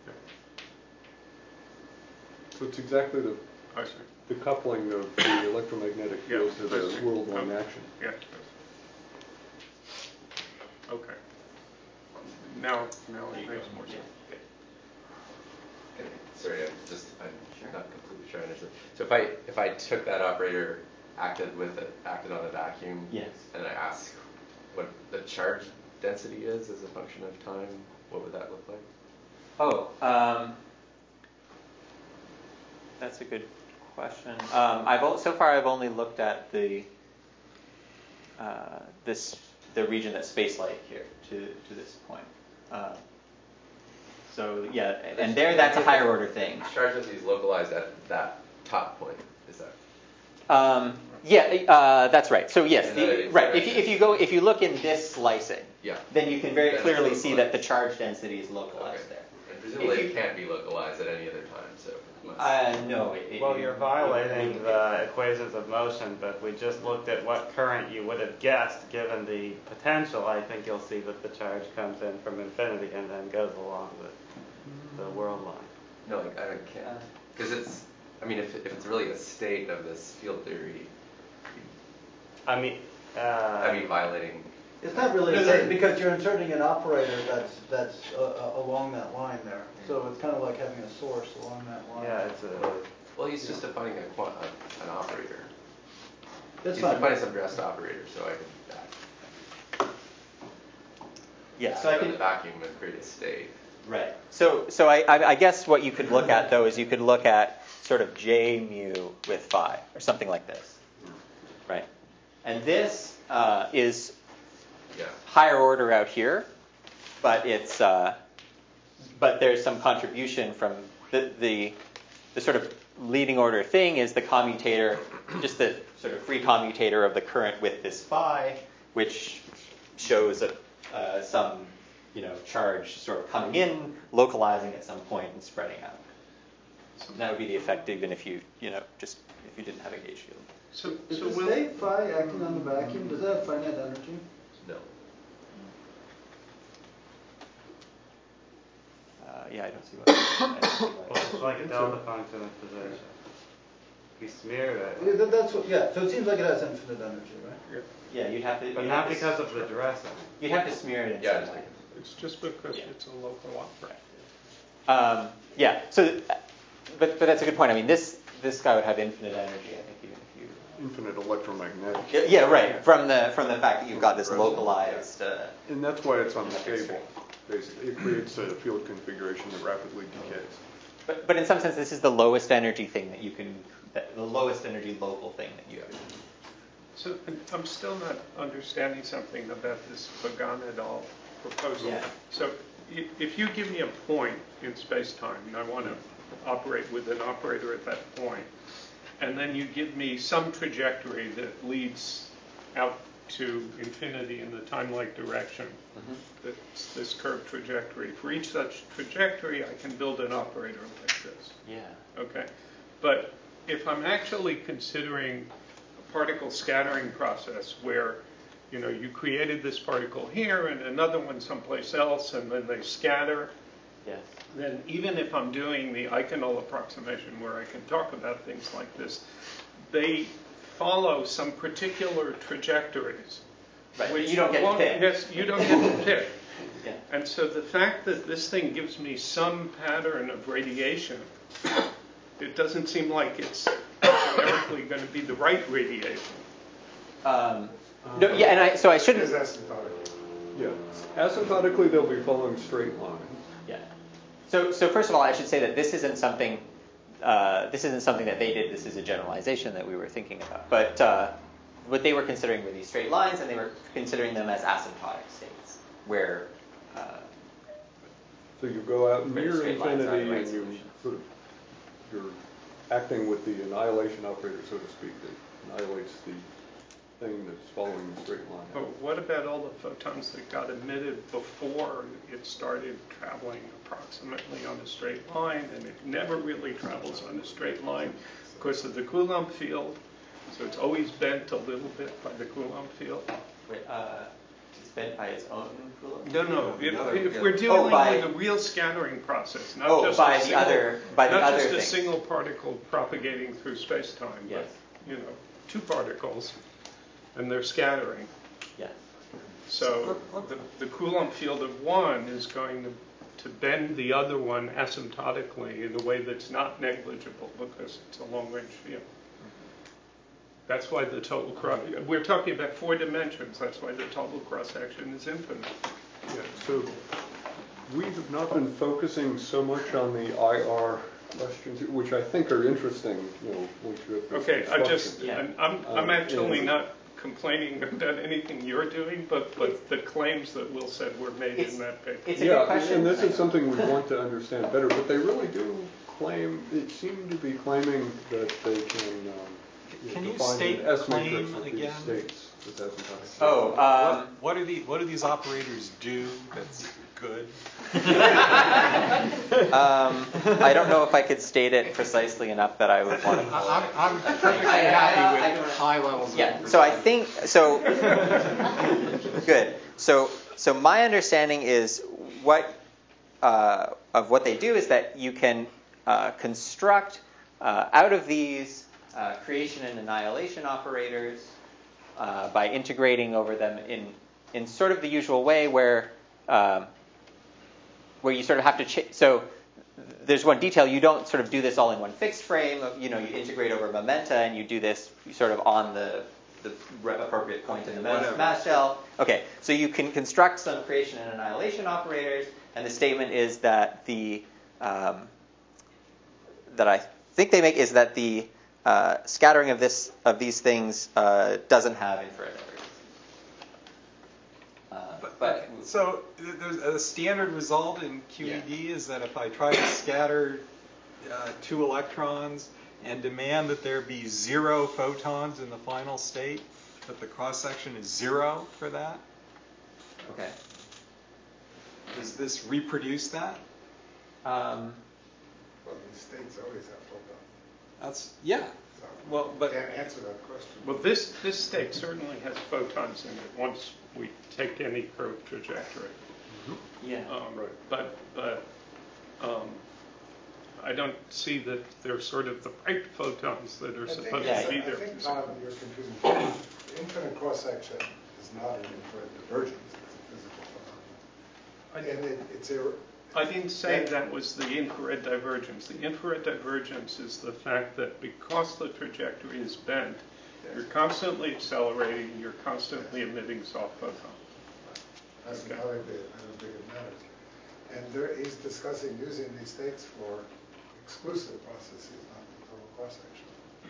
So it's exactly the, I see. the coupling of the electromagnetic Yeah, field to I the see. world-long Okay. action. Yeah. Okay. Now, now it makes more sense. Okay, sorry, I'm just, I'm not completely sure I understand. So if I, if I took that operator, acted with it, acted on a vacuum, Yes. and I ask what the charge density is as a function of time, what would that look like? Oh, um, that's a good question. Um, I've o- so far I've only looked at the uh, this the region that's space-like here to to this point. Um, so yeah, and there that's a higher order thing. Charge density is localized at that top point, is that? Um, yeah, uh, that's right. So yes, And the, then it's right. If you, if you go if you look in this slicing, Yeah. then you can very Then it's clearly see that localized. the charge density is localized Okay. there. And Presumably if it you, can't be localized at any other time, so. it must- uh, no. It, it, Well, you- you're you violating need to the equations of motion, but we just looked at what current you would have guessed given the potential. I think you'll see that the charge comes in from infinity and then goes along the, the world line. No, like, I can't, because it's, I mean, if, if it's really a state of this field theory, I mean, uh, I'd be violating. It's not really a state because you're inserting an operator that's that's uh, uh, along that line there. So it's kind of like having a source along that line. yeah, it's a. Well, he's just defining a, qua- a, an operator. It's He's fine. defining some rest operator, so I can Yeah, so so I in can, the vacuum and create a state. right. So, so I, I, I guess what you could look at though is you could look at sort of J mu with phi or something like this, right? And this uh, is Yeah. higher order out here, but it's uh, but there's some contribution from the, the the sort of leading order thing is the commutator, just the sort of free commutator of the current with this phi, which shows a, uh, some you know charge sort of coming in, localizing at some point, and spreading out. And that would be the effect even if you you know just if you didn't have a gauge field. So, Is so the we'll, state phi acting on the vacuum? Does that have finite energy? No. Uh, yeah, I don't see what. I don't see why- Well, it's like a delta function of position. We smear Yeah, that, that- That's what. Yeah. So it seems like it has infinite energy, right? Yeah, you'd have to. but you'd not have to because s- of the dressing. You'd have to smear it in Yeah, some just way. like- it's just because Yeah. it's a local operator. Um, yeah. So, but but that's a good point. I mean, this this guy would have infinite energy. I think even if you. Infinite electromagnetic. Yeah, yeah, right. From the from the fact that you've got this localized. Uh, And that's why it's unstable, basically. It creates a field configuration that rapidly decays. but but in some sense, this is the lowest energy thing that you can. That, the lowest energy local thing that you have. So I'm still not understanding something about this Pagan et al. Proposal. Yeah. So if, if you give me a point in space-time, and I want to operate with an operator at that point, and then you give me some trajectory that leads out to infinity in the time-like direction, Mm-hmm. that's this curved trajectory. For each such trajectory, I can build an operator like this. Yeah. Okay, but if I'm actually considering a particle scattering process where, you know, you created this particle here and another one someplace else, and then they scatter, Yes. then even if I'm doing the Eichenal approximation where I can talk about things like this, they follow some particular trajectories. Right. which You don't get to won't- pick. Yes, you don't get to pick. Yeah. And so the fact that this thing gives me some pattern of radiation, it doesn't seem like it's generically going to be the right radiation. Um, no. Yeah. And I. So I shouldn't. Is asymptotic. Yeah. Asymptotically, they'll be following straight lines. Yeah. So, so first of all, I should say that this isn't something. Uh, this isn't something that they did. This is a generalization that we were thinking about. But uh, what they were considering were these straight lines, and they were considering them as asymptotic states, where. Uh, So you go out But near straight lines are the infinity right and you solution. sort of, you're acting with the annihilation operator, so to speak, that annihilates the thing that's following the straight line. But what about all the photons that got emitted before it started traveling approximately on a straight line, and it never really travels on a straight line because of the Coulomb field, so it's always bent a little bit by the Coulomb field? wait, uh, it's bent by its own Coulomb. No, no, if, Another- if yeah. we're dealing Oh, by- with a real scattering process, not Oh, just by a the single, other- by the not other just a things. single particle propagating through space-time, Yes. but, you know, two particles, and they're scattering. Yes. So the, the Coulomb field of one is going to, to bend the other one asymptotically in a way that's not negligible because it's a long-range field. That's why the total cross, we're talking about four dimensions, that's why the total cross-section is infinite. Yeah, so we have not been focusing so much on the I R questions, which I think are interesting, you know, once you have this Okay, I just, discussion. Yeah. I'm, I'm Uh, actually yeah. not complaining about anything you're doing, but, but the claims that Will said were made It's- in that paper. It's a Yeah, good question. and this is something we want to understand better, but they really do claim, it seemed to be claiming that they can, um, you know, Can you define state an S matrix claim of these again? states as asymptotic. Oh, um, what, what are the what do these operators do that's good? um, I don't know if I could state it precisely enough that I would want to. I'm, I'm perfectly happy with high levels of Yeah. So I think so. Good. So so my understanding is what uh, of what they do is that you can uh, construct uh, out of these uh, creation and annihilation operators uh, by integrating over them in in sort of the usual way where um, where you sort of have to ch- so there's one detail, you don't sort of do this all in one fixed frame of, you know, you integrate over momenta and you do this sort of on the the appropriate point in the mass, mass shell. Okay, so you can construct some creation and annihilation operators, and the statement is that the um, that I think they make is that the uh, scattering of this of these things uh, doesn't have infrared divergence. Uh, But, but so there's a standard result in Q E D is that if I try to scatter uh, two electrons and demand that there be zero photons in the final state, that the cross-section is zero for that? Okay. Does this reproduce that? Um, Well, these states always have photons. That's, yeah. So Well, but can't answer that question. Well, this, this state certainly has photons in it once we take any curved trajectory. yeah. Um, But, but um, I don't see that they're sort of the bright photons that are I think supposed it's- to be I there. think, Tom, you're confusing. The infinite cross-section is not an infrared divergence, it's a physical phenomenon. And it, it's a, I didn't say that was the infrared divergence. The infrared divergence is the fact that because the trajectory is bent, you're constantly accelerating, you're constantly emitting soft photons. that's Okay. not a bit, I don't think it matters. And there, he's discussing using these states for exclusive processes, not the total cross-section.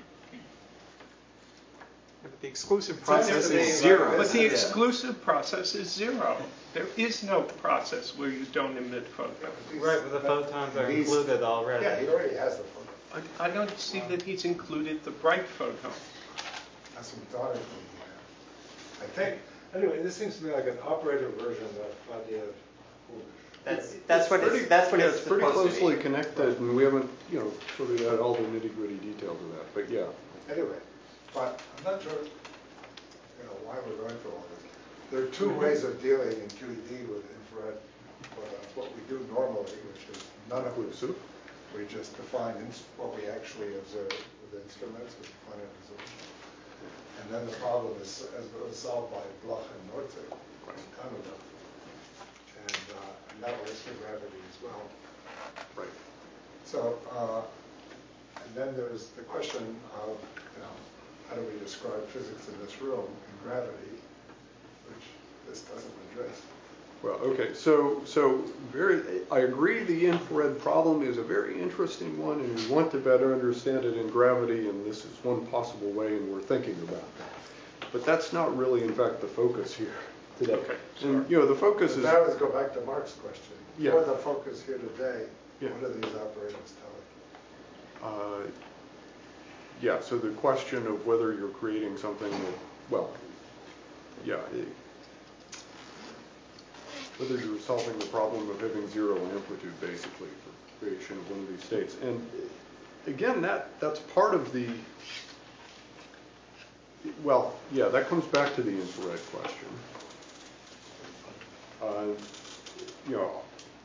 But the exclusive It's not process just a is name, zero. right? But the Yeah. exclusive process is zero. There is no process where you don't emit photons. These- Right, but the but photons are these- included already. Yeah, he already has the photon. I, I don't see that he's included the bright photon. That's what Donnelly told me. I think, anyway, this seems to me like an operator version of idea of foolish. That's that's what Pretty- it's that's what yeah, it's it's pretty supposed closely to be. connected, and we haven't, you know, sort of had all the nitty-gritty details of that, but yeah. Anyway, but I'm not sure, you know, why we're going through all this. There are two ways of dealing in Q E D with infrared, but uh, what we do normally, which is none of this. We just define ins- what we actually observe with instruments, we define it as a, and then the problem is, as it was solved by Bloch and Nortzig in Canada. And, uh, and that works for gravity as well. Right. So, uh, and then there's the question of, you know, how do we describe physics in this room in gravity, which this doesn't address. Well, okay, so, so very, I agree the infrared problem is a very interesting one, and we want to better understand it in gravity, and this is one possible way, and we're thinking about that. But that's not really, in fact, the focus here today. Okay, And, you know, the focus But is... now let's go back to Mark's question. Yeah. For the focus here today, Yeah. what are these operators telling? Uh, yeah, so the question of whether you're creating something that, well, yeah, it, whether you're solving the problem of having zero amplitude, basically, for creation of one of these states. And again, that that's part of the, well, yeah, that comes back to the infrared question. Uh, you know,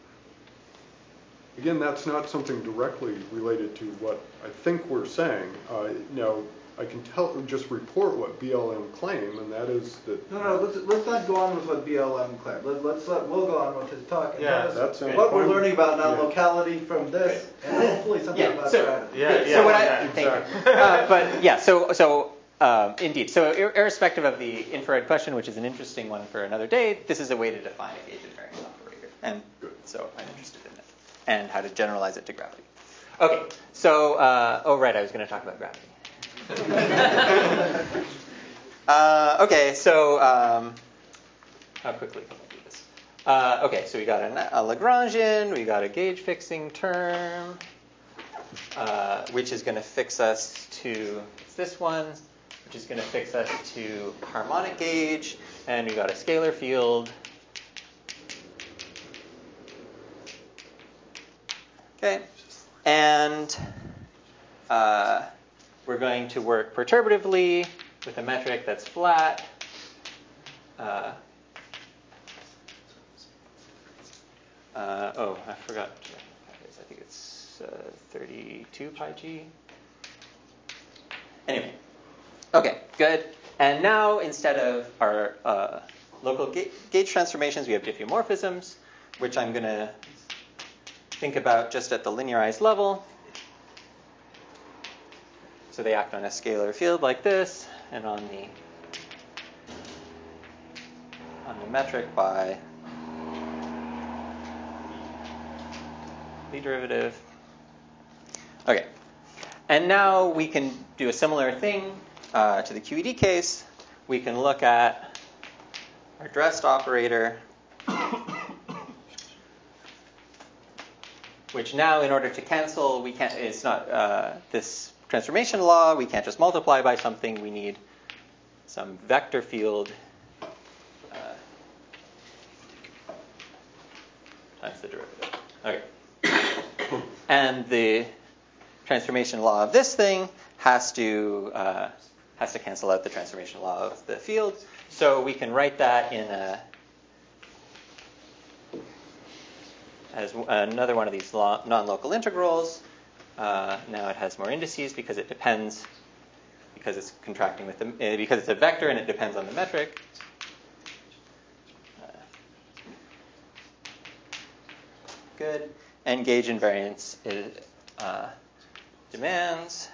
again, that's not something directly related to what I think we're saying. Uh, now, I can tell, just report what B L M claim, and that is that. No, no, let's, let's not go on with what B L M claimed. Let, let's let, we'll go on with his talk. And Yeah, tell us that sounds what we're fine. learning about Yeah. non-locality from this, and hopefully something Yeah, about so- gravity. Yeah, yeah. so what yeah, I thank you. Uh, but yeah, so so um, indeed, so ir- irrespective of the infrared question, which is an interesting one for another day, this is a way to define a gauge invariant operator, and so I'm interested in it, and how to generalize it to gravity. Okay, so uh, oh right, I was going to talk about gravity. uh, okay, so um, how quickly can I do this? Uh, okay, so we got a, a Lagrangian, we got a gauge fixing term, uh, which is going to fix us to it's this one, which is going to fix us to harmonic gauge, and we got a scalar field, Okay, and uh, we're going to work perturbatively with a metric that's flat. Uh, uh, oh, I forgot. I think it's uh, thirty-two pi g. Anyway, okay, good. And now instead of our uh, local ga- gauge transformations, we have diffeomorphisms, which I'm going to think about just at the linearized level. So they act on a scalar field like this, and on the on the metric by the derivative. Okay, and now we can do a similar thing uh, to the Q E D case. We can look at our dressed operator, which now, in order to cancel, we can't. It's not uh, this transformation law. We can't just multiply by something. We need some vector field uh, times the derivative. Okay. And the transformation law of this thing has to uh, has to cancel out the transformation law of the field. So we can write that in a, as another one of these lo- non-local integrals. Uh, now it has more indices because it depends, because it's contracting with the, uh, because it's a vector and it depends on the metric. Uh, good. And gauge invariance is, uh, demands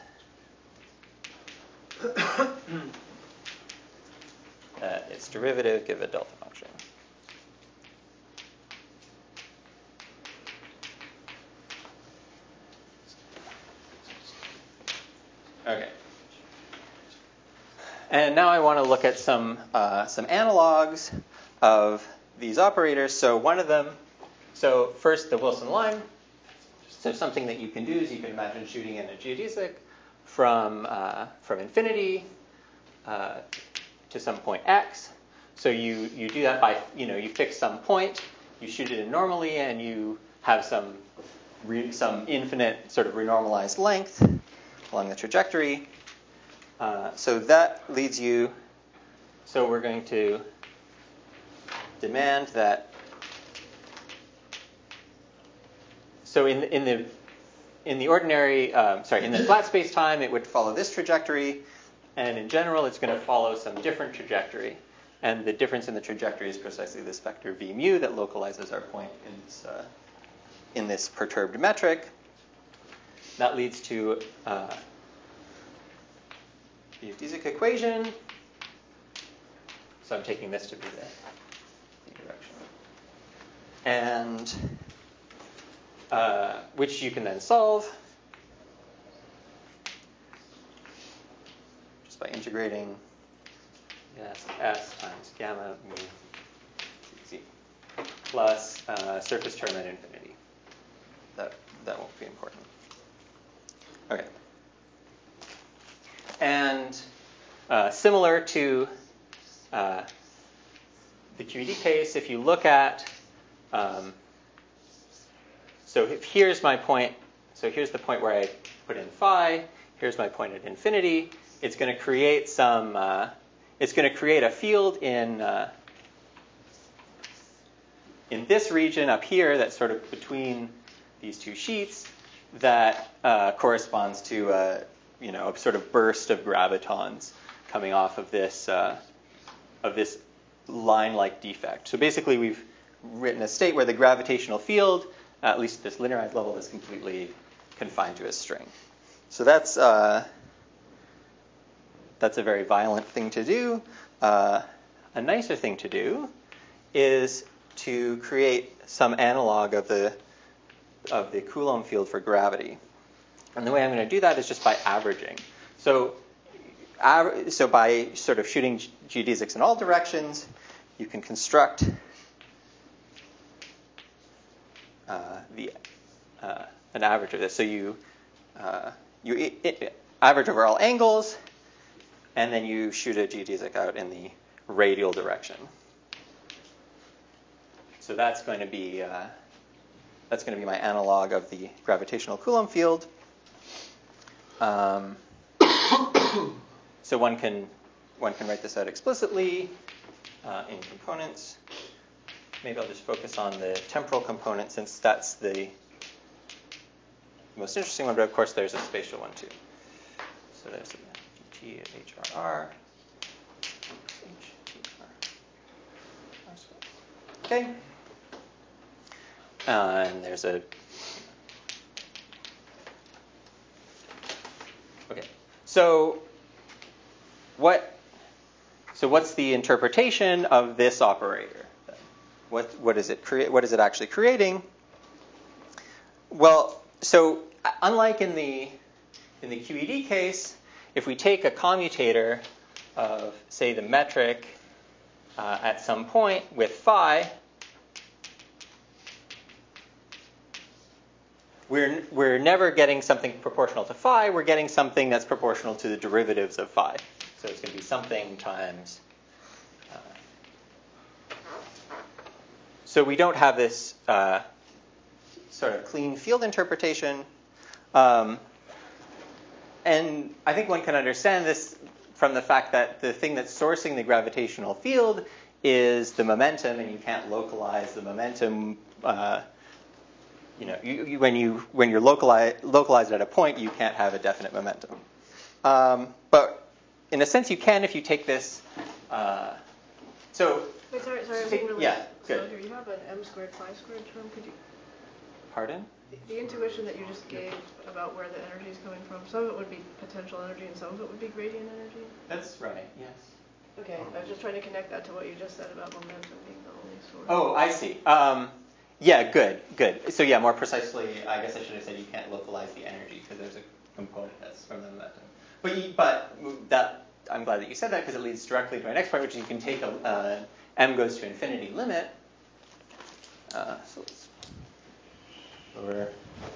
that its derivative give a delta function. Okay. And now I want to look at some uh, some analogs of these operators. So one of them, so first the Wilson line. So something that you can do is you can imagine shooting in a geodesic from uh, from infinity uh, to some point x. So you, you do that by, you know, you fix some point, you shoot it in normally, and you have some re, some infinite sort of renormalized length along the trajectory. Uh, so that leads you, so we're going to demand that, so in, in the in the ordinary, um, sorry, in the flat space time, it would follow this trajectory, and in general, it's going to follow some different trajectory. And the difference in the trajectory is precisely this vector v mu that localizes our point in this, uh, in this perturbed metric. That leads to uh, the geodesic equation. So I'm taking this to be the, the direction. And uh, which you can then solve just by integrating yes, s times gamma mu z plus uh, surface term at infinity. That that won't be important. Okay. And uh, similar to uh, the Q E D case, if you look at, um, so if here's my point, so here's the point where I put in phi, here's my point at infinity, it's going to create some, uh, it's going to create a field in, uh, in this region up here that's sort of between these two sheets that uh, corresponds to a, you know, a sort of burst of gravitons coming off of this uh, of this line-like defect. So basically, we've written a state where the gravitational field, at least at this linearized level, is completely confined to a string. So that's uh, that's a very violent thing to do. Uh, a nicer thing to do is to create some analog of the of the Coulomb field for gravity. And the way I'm going to do that is just by averaging. So, av- so by sort of shooting geodesics in all directions, you can construct uh, the uh, an average of this. So you uh, you it, it, average over all angles, and then you shoot a geodesic out in the radial direction. So that's going to be uh, that's going to be my analog of the gravitational Coulomb field. Um, so one can one can write this out explicitly uh, in components. Maybe I'll just focus on the temporal component since that's the most interesting one, but of course there's a spatial one too. So there's a T of H R R. Okay. Uh, and there's a okay. So what? So what's the interpretation of this operator? What what is it create? What is it actually creating? Well, so unlike in the in the Q E D case, if we take a commutator of say the metric uh, at some point with phi, we're we're never getting something proportional to phi. We're getting something that's proportional to the derivatives of phi. So it's going to be something times. Uh, so we don't have this uh, sort of clean field interpretation. Um, and I think one can understand this from the fact that the thing that's sourcing the gravitational field is the momentum, and you can't localize the momentum. Uh, you know, you, you, when you when you're locali- localized at a point, you can't have a definite momentum. Um, but in a sense, you can if you take this. Uh, so. Wait, sorry, sorry, I'm take, being really yeah, slow good. here. You have an m squared phi squared term. Could you? Pardon? The, the intuition that you just gave about where the energy is coming from, some of it would be potential energy and some of it would be gradient energy. That's right. Yes. Okay, I was just trying to connect that to what you just said about momentum being the only source. Oh, I see. Um, yeah, good, good. So yeah, more precisely, I guess I should have said you can't localize the energy because there's a component that's from the momentum. But you, but that I'm glad that you said that because it leads directly to my next point, which is you can take a uh, m goes to infinity limit. Uh, so let's over.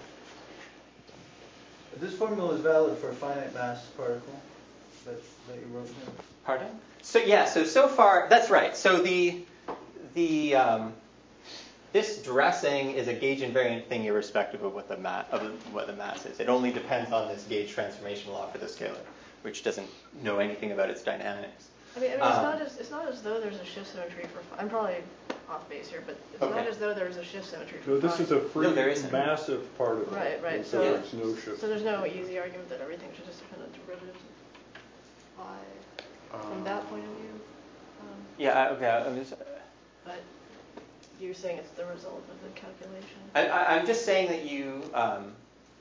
This formula is valid for a finite mass particle that, that you wrote here. Pardon? So yeah, so so far that's right. So the the um, this dressing is a gauge invariant thing irrespective of what the ma- of what the mass is. It only depends on this gauge transformation law for the scalar, which doesn't know anything about its dynamics. I mean, I mean um, it's not as it's not as though there's a shift symmetry for phi. I'm probably off base here, but it's Okay. not as though there's a shift symmetry for So this phi. is a free No, there isn't. massive particle. Right, right. and So, So there's no shift. so there's no easy argument that everything should just depend on derivatives of phi from that point of view. Um, Yeah. I- Okay. I'm just, but you're saying it's the result of the calculation. I, I, I'm just saying that you. Um,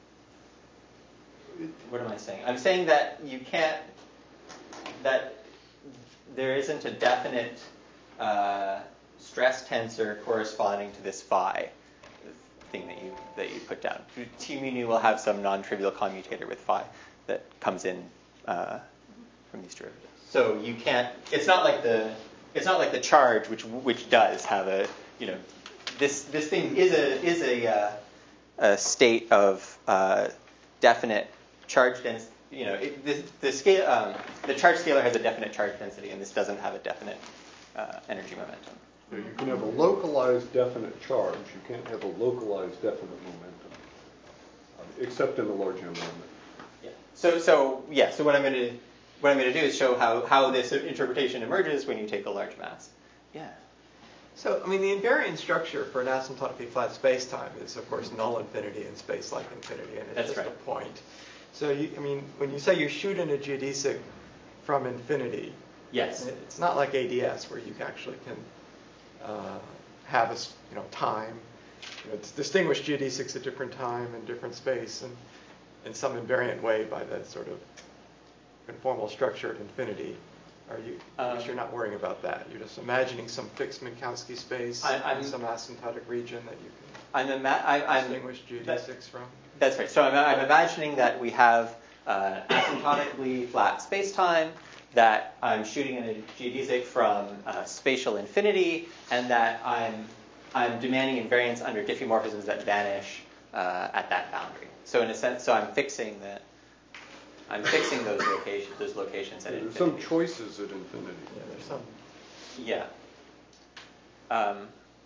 what am I saying? I'm saying that you can't. That there isn't a definite uh, stress tensor corresponding to this phi thing that you that you put down. T mu nu will have some non-trivial commutator with phi that comes in uh, from these derivatives. So you can't. It's not like the. It's not like the charge, which which does have a. You know, this this thing is a is a uh, a state of uh, definite charge density. You know, it, the, the scale, um, the charge scalar has a definite charge density, and this doesn't have a definite uh, energy momentum. So you can have a localized definite charge. You can't have a localized definite momentum, uh, except in the large M limit. Yeah. So so yeah. So what I'm going to what I'm going to do is show how how this interpretation emerges when you take a large mass. Yeah. So, I mean, the invariant structure for an asymptotically flat spacetime is, of course, null infinity and space-like infinity, and it's That's just right. a point. So, you, I mean, when you say you shoot in a geodesic from infinity, Yes. it's not like A D S where you actually can uh, have a s- you know time. You know, it's distinguish geodesics at different time and different space, and in some invariant way by that sort of conformal structure at infinity. Are you? I guess Um, you're not worrying about that. You're just imagining some fixed Minkowski space I- I'm- in some asymptotic region that you I'm, ima- I, can I'm distinguish geodesics from. That's right. So I'm, I'm imagining that we have uh, asymptotically flat spacetime, that I'm shooting in a geodesic from uh, spatial infinity, and that I'm I'm demanding invariance under diffeomorphisms that vanish uh, at that boundary. So in a sense, so I'm fixing the I'm fixing those locations those locations at There's infinity. some choices at infinity. Yeah, there's some. Yeah. Um,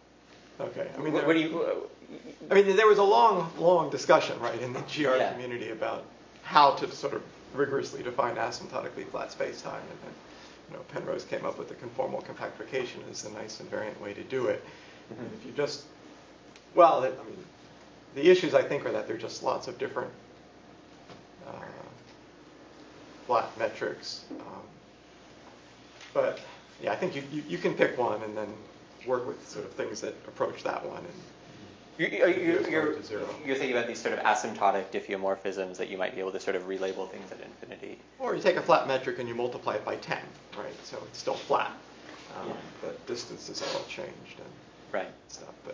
Okay. I mean, what, there, what do you? I mean, there was a long, long discussion, right, in the G R Yeah. community about how to sort of rigorously define asymptotically flat spacetime, and then, you know, Penrose came up with the conformal compactification as a nice invariant way to do it. Mm-hmm. And if you just, well, it, I mean, the issues I think are that there are just lots of different uh, flat metrics. Um, but yeah, I think you, you, you can pick one and then work with sort of things that approach that one. And You're, you're, It's you're, going to zero. you're thinking about these sort of asymptotic diffeomorphisms that you might be able to sort of relabel things at infinity. Or you take a flat metric and you multiply it by ten, right? So it's still flat, um, Yeah. but distances are all changed and Right. stuff. But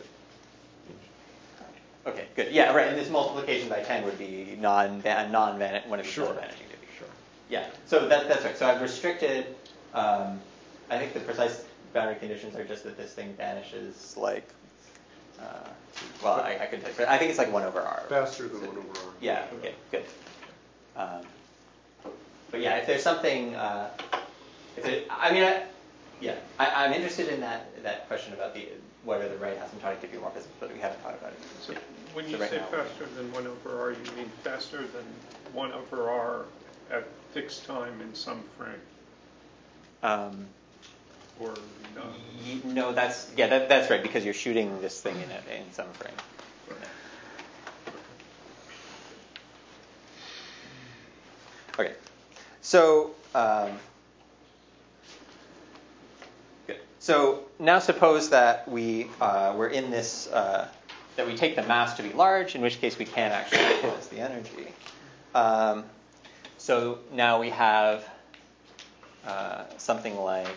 Okay, good. Yeah, right. And this multiplication by ten would be non non one of these Sure. non-vanishing diffeomorphisms. sure. Yeah. So that, that's right. So I've restricted. Um, I think the precise boundary conditions are just that this thing vanishes like. Uh, well, I, I could tell you, but I think it's like one over r. Faster than one over r. Yeah. Okay. Good. Um, but yeah, if there's something, uh, if it, I mean, I, yeah, I, I'm interested in that that question about the what are the right asymptotic diffeomorphisms, but we haven't talked about it. So when So you right say now- faster than one over r, you mean faster than one over r at fixed time in some frame, Um, or no? y- no, that's yeah, that, that's right because you're shooting this thing in a, in some frame. Okay, so um, good. So now suppose that we uh, we're in this uh, that we take the mass to be large, in which case we can actually localize the energy. Um, so now we have uh, something like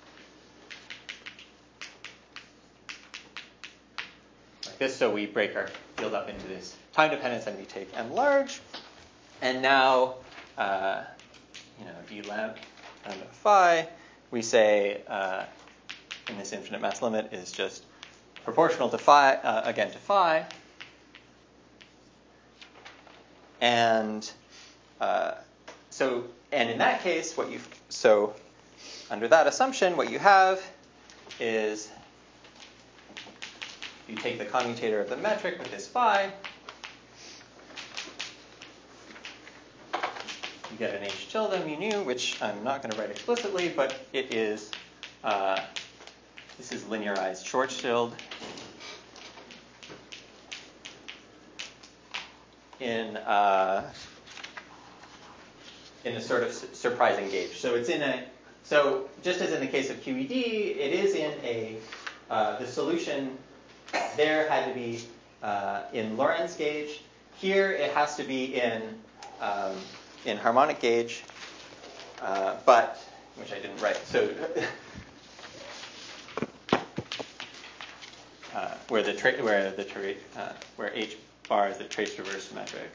like this. So we break our field up into this time dependence, and we take m large, and now. Uh, you know, d lambda phi, we say uh, in this infinite mass limit is just proportional to phi, uh, again to phi. And uh, so, and in that case, what you, so under that assumption, what you have is you take the commutator of the metric with this phi, you get an h tilde mu nu, which I'm not going to write explicitly, but it is, uh, this is linearized Schwarzschild in uh, in a sort of su- surprising gauge. So it's in a, so just as in the case of Q E D, it is in a, uh, the solution there had to be uh, in Lorentz gauge. Here it has to be in um, in harmonic gauge, uh, but, which I didn't write, so, uh, where the, tra- where the, tra- uh, where H bar is the trace reverse metric.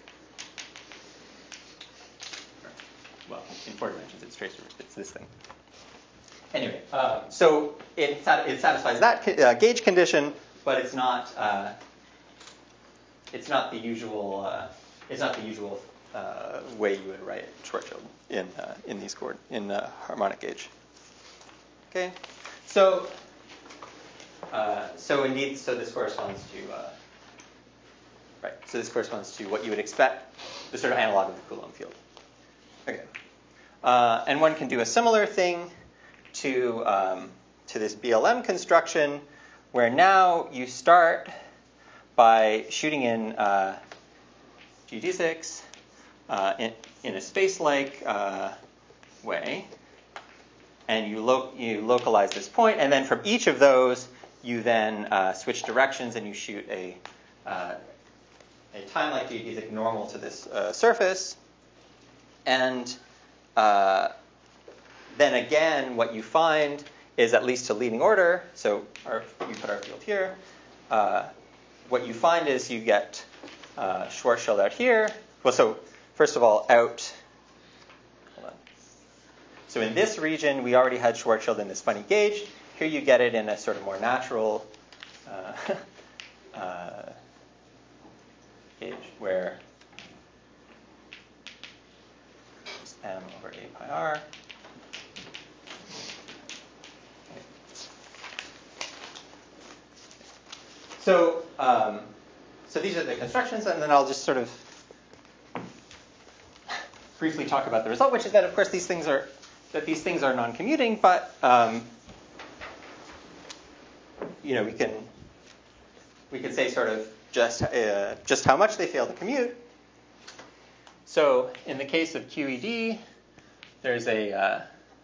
Well, in four dimensions it's trace reverse, it's this thing. Anyway, uh, so it, sat- it satisfies that uh, gauge condition, but it's not, uh, it's not the usual, uh, it's not the usual Uh, way you would write Schwarzschild in uh, in these chord in uh, harmonic gauge. Okay, so uh, so indeed, so this corresponds to uh, right. So this corresponds to what you would expect, the sort of analog of the Coulomb field. Okay, uh, and one can do a similar thing to um, to this B L M construction, where now you start by shooting in uh, geodesics. Uh, in, in a space-like uh, way, and you, lo- you localize this point, and then from each of those, you then uh, switch directions and you shoot a, uh, a time-like geodesic normal to this uh, surface, and uh, then again, what you find is at least to leading order, so our, we put our field here, uh, what you find is you get uh, Schwarzschild out here, well, so first of all, out, hold on. So in this region, we already had Schwarzschild in this funny gauge. Here you get it in a sort of more natural uh, uh, gauge, where it's m over a pi r. so um, so these are the constructions, and then I'll just sort of briefly talk about the result, which is that of course these things are that these things are non-commuting, but um, you know we can we can say sort of just uh, just how much they fail to commute. So in the case of Q E D, there's a uh,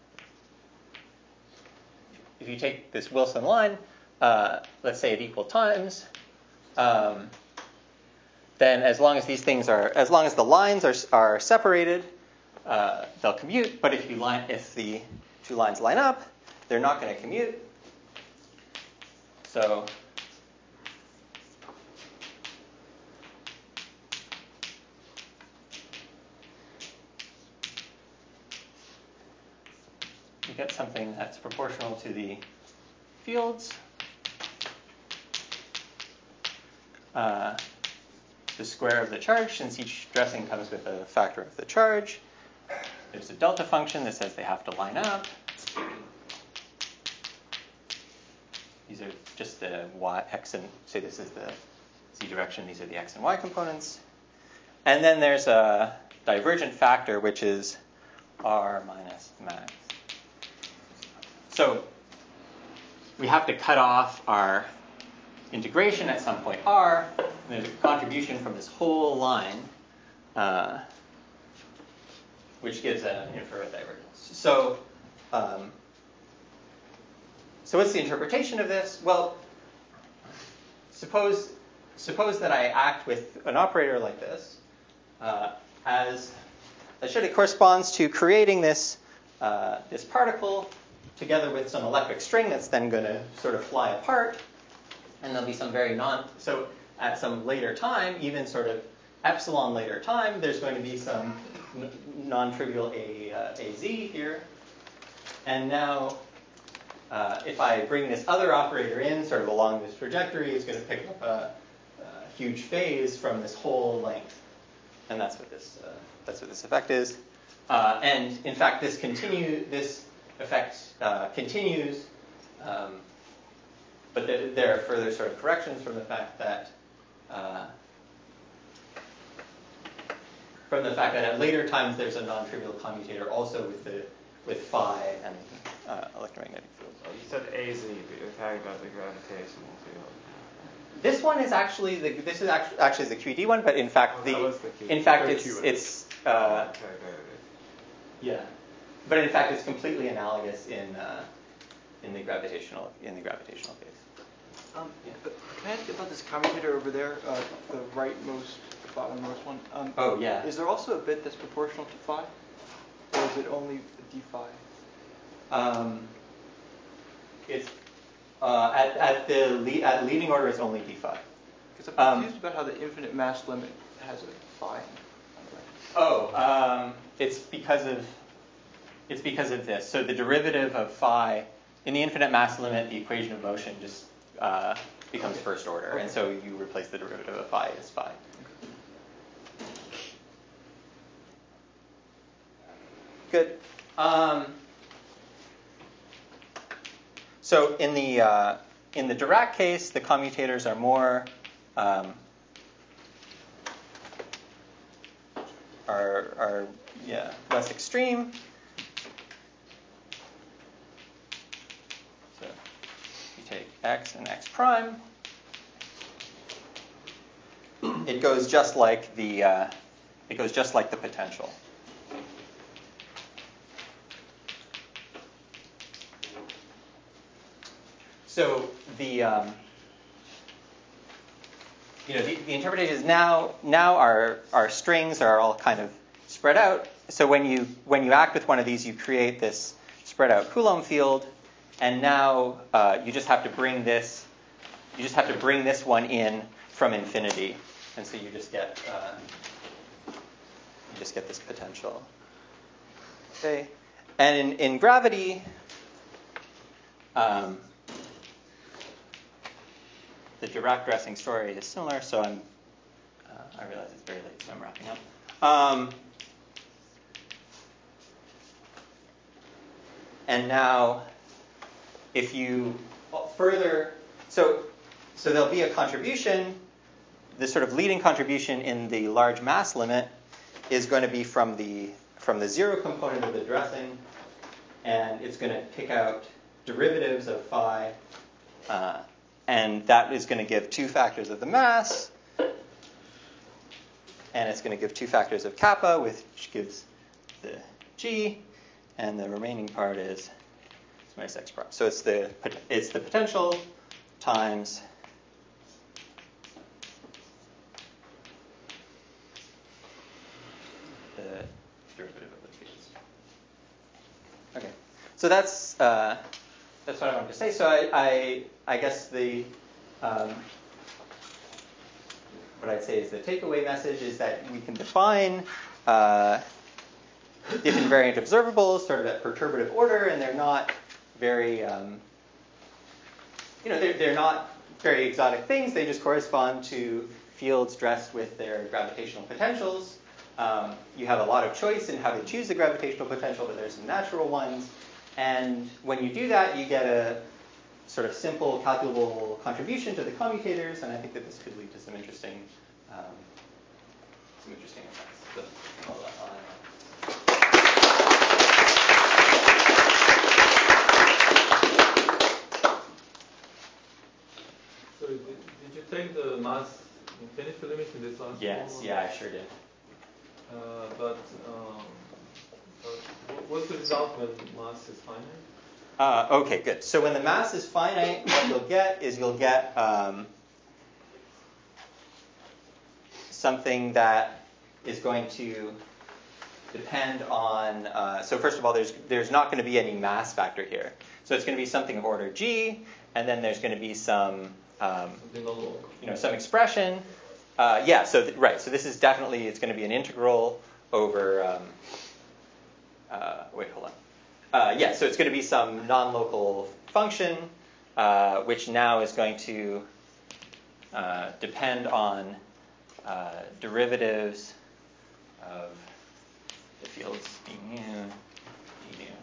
if you take this Wilson line, uh, let's say at equal times, um, then as long as these things are, as long as the lines are are separated, uh, they'll commute. But if you line, if the two lines line up, they're not going to commute. So you get something that's proportional to the fields. Uh, the square of the charge, since each dressing comes with a factor of the charge. There's a delta function that says they have to line up. These are just the y, x, and say this is the z direction. These are the x and y components. And then there's a divergent factor, which is r minus max. So we have to cut off our integration at some point r. And there's a contribution from this whole line, uh, which gives an infrared divergence. So, um, so what's the interpretation of this? Well, suppose suppose that I act with an operator like this, uh, as that should it corresponds to creating this uh, this particle together with some electric string that's then going to sort of fly apart, and there'll be some very non so. At some later time, even sort of epsilon later time, there's going to be some n- non-trivial a, uh, A z here. And now, uh, if I bring this other operator in, sort of along this trajectory, it's going to pick up a, a huge phase from this whole length. And that's what this uh, that's what this effect is. Uh, and in fact, this continue this effect uh, continues. Um, but th- there are further sort of corrections from the fact that Uh, from the fact that at later times there's a non-trivial commutator also with the with phi and uh, electromagnetic fields. Oh, you said A Z, but you're talking about the gravitational field. This one is actually the this is actually actually the Q E D one, but in fact Oh, the, that was the Q E D. in fact The it's Q E D. it's uh, Okay, good. yeah, but in fact it's completely analogous in uh, in the gravitational in the gravitational case. Um, but can I ask you about this commutator over there, uh, the rightmost, bottommost one? Um, Oh, yeah. Is there also a bit that's proportional to phi, or is it only d phi? Um, it's uh, at at the le- at leading order is only d phi. Because I'm Um, confused about how the infinite mass limit has a phi. Oh, um, it's because of it's because of this. So the derivative of phi in the infinite mass limit, the equation of motion just uh, becomes first order, Okay. and so you replace the derivative of phi as phi. Good. Um, so in the uh, in the Dirac case, the commutators are more um, are are yeah less extreme. So you take x and x prime. It goes just like the uh, it goes just like the potential. So the um, you know the, the interpretation is now now our our strings are all kind of spread out. So when you when you act with one of these, you create this spread out Coulomb field, and now uh, you just have to bring this you just have to bring this one in from infinity, and so you just get uh, you just get this potential. Okay, and in, in gravity. Um, The Dirac dressing story is similar, so I'm. Uh, I realize it's very late, so I'm wrapping up. Um, and now, if you further, so so there'll be a contribution. The sort of leading contribution in the large mass limit is going to be from the from the zero component of the dressing, and it's going to pick out derivatives of phi, uh, and that is going to give two factors of the mass, and it's going to give two factors of kappa, which gives the g, and the remaining part is minus x prime. So it's the it's the potential times the derivative of the fields. Okay, so that's uh, that's what I wanted to say. So I I, I guess the um, what I'd say is the takeaway message is that we can define uh, Diff-invariant observables sort of at perturbative order, and they're not very um, you know they're they're not very exotic things. They just correspond to fields dressed with their gravitational potentials. Um, you have a lot of choice in how to choose the gravitational potential, but there's some natural ones. And when you do that, you get a sort of simple calculable contribution to the commutators, and I think that this could lead to some interesting, um, some interesting effects. So, I'll, I'll end on. So did, did you take the mass infinity limit in this last Yes, one? yeah, I sure did. Uh, but um, uh, what's the result when mass is finite? Uh, okay, good. So when the mass is finite, what you'll get is you'll get um, something that is going to depend on. Uh, so first of all, there's there's not going to be any mass factor here. So it's going to be something of order g, and then there's going to be some um, you know some expression. Uh, yeah. So th- right. So this is definitely it's going to be an integral over. Um, uh, wait, hold on. Uh, yeah, so it's going to be some non-local function, uh, which now is going to uh, depend on uh, derivatives of the fields d nu, d nu.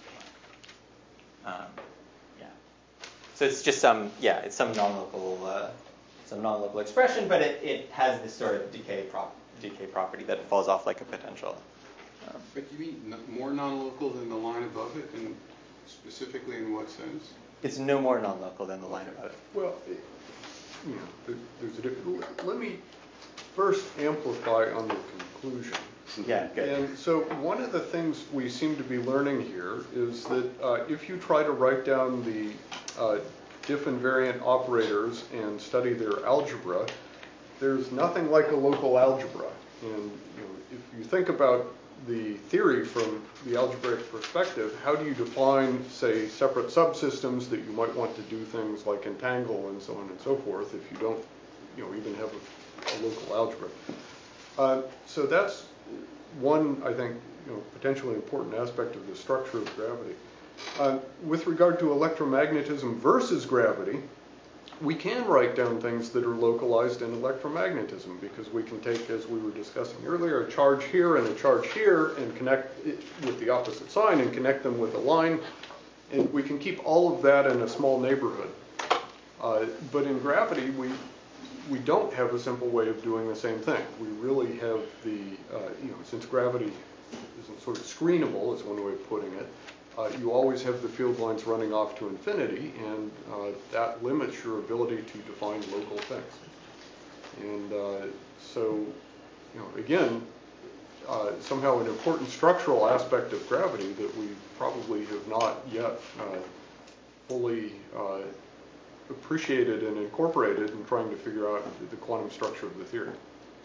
Um, yeah. So it's just some, yeah, it's some non-local, uh, some non-local expression, but it, it has this sort of decay prop, decay property that it falls off like a potential. Um, But you mean n- more non-local than the line above it, and specifically in what sense? It's no more non-local than the line above it. Well, it, you know, there, there's a different. Let me first amplify on the conclusion. Yeah, good. And so one of the things we seem to be learning here is that uh, if you try to write down the uh, diff-invariant operators and study their algebra, there's nothing like a local algebra. And you know, if you think about the theory from the algebraic perspective, how do you define, say, separate subsystems that you might want to do things like entangle and so on and so forth if you don't, you know, even have a, a local algebra? Uh, so that's one, I think, you know, potentially important aspect of the structure of gravity. Uh, with regard to electromagnetism versus gravity, we can write down things that are localized in electromagnetism because we can take, as we were discussing earlier, a charge here and a charge here and connect it with the opposite sign and connect them with a line. And we can keep all of that in a small neighborhood. Uh, but in gravity, we we don't have a simple way of doing the same thing. We really have the, uh, you know, since gravity isn't sort of screenable, is one way of putting it, Uh, you always have the field lines running off to infinity, and uh, that limits your ability to define local things. And uh, so, you know, again, uh, somehow an important structural aspect of gravity that we probably have not yet uh, fully uh, appreciated and incorporated in trying to figure out the quantum structure of the theory.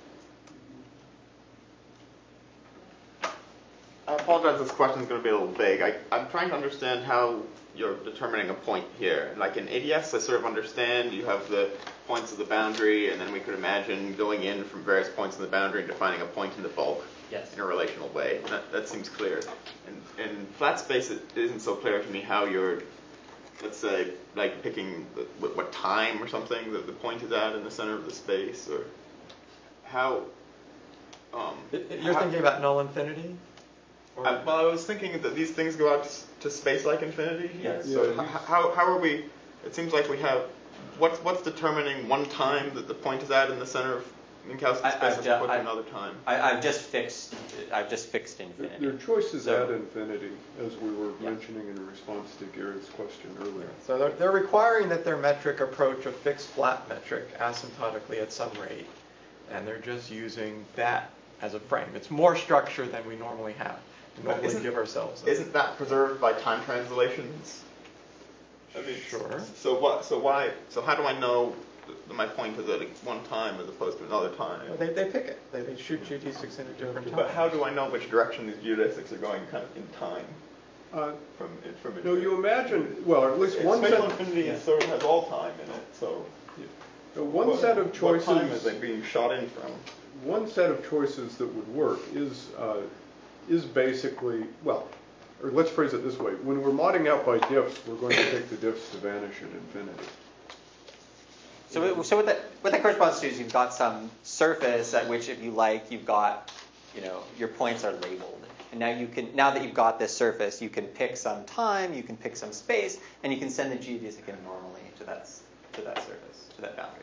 I apologize, this question is going to be a little vague. I, I'm trying to understand how you're determining a point here. Like in A D S, I sort of understand you have the points of the boundary, and then we could imagine going in from various points in the boundary and defining a point in the bulk yes. in a relational way. That, that seems clear. And in flat space, it isn't so clear to me how you're, let's say, like picking the, what, what time or something that the point is at in the center of the space, or how... Um, You're how, thinking about null infinity? I, well, I was thinking that these things go out to, to space like infinity. Yes. So Yeah. h- how, how are we, it seems like we have what's what's determining one time that the point is at in the center of Minkowski I- space I've as ju- opposed to I've- another time? I, I've just fixed. I've just fixed infinity. Their choice is So- at infinity, as we were Yeah. mentioning in response to Garrett's question earlier. So they're, they're requiring that their metric approach a fixed flat metric asymptotically at some rate, and they're just using that as a frame. It's more structure than we normally have. We normally Isn't- give ourselves. Isn't that preserved by time translations? I mean, Sure. So what? So why? So how do I know that my point is at one time as opposed to another time? Well, they, they pick it. They, they shoot geodesics in a different time. But how do I know which direction these geodesics are going, kind of in time? Uh, From from no, you imagine, well, at least one spatial set, infinity is sort of has all time in it. So uh, one what, set of What time is choices, it being shot in from? one set of choices that would work is uh, is basically, well, or let's phrase it this way: when we're modding out by diffs, we're going to take the diffs to vanish at infinity. So, it- so what that what that corresponds to is you've got some surface at which, if you like, you've got, you know, your points are labeled, and now you can now that you've got this surface, you can pick some time, you can pick some space, and you can send the geodesic in normally to that s- to that surface, to that boundary.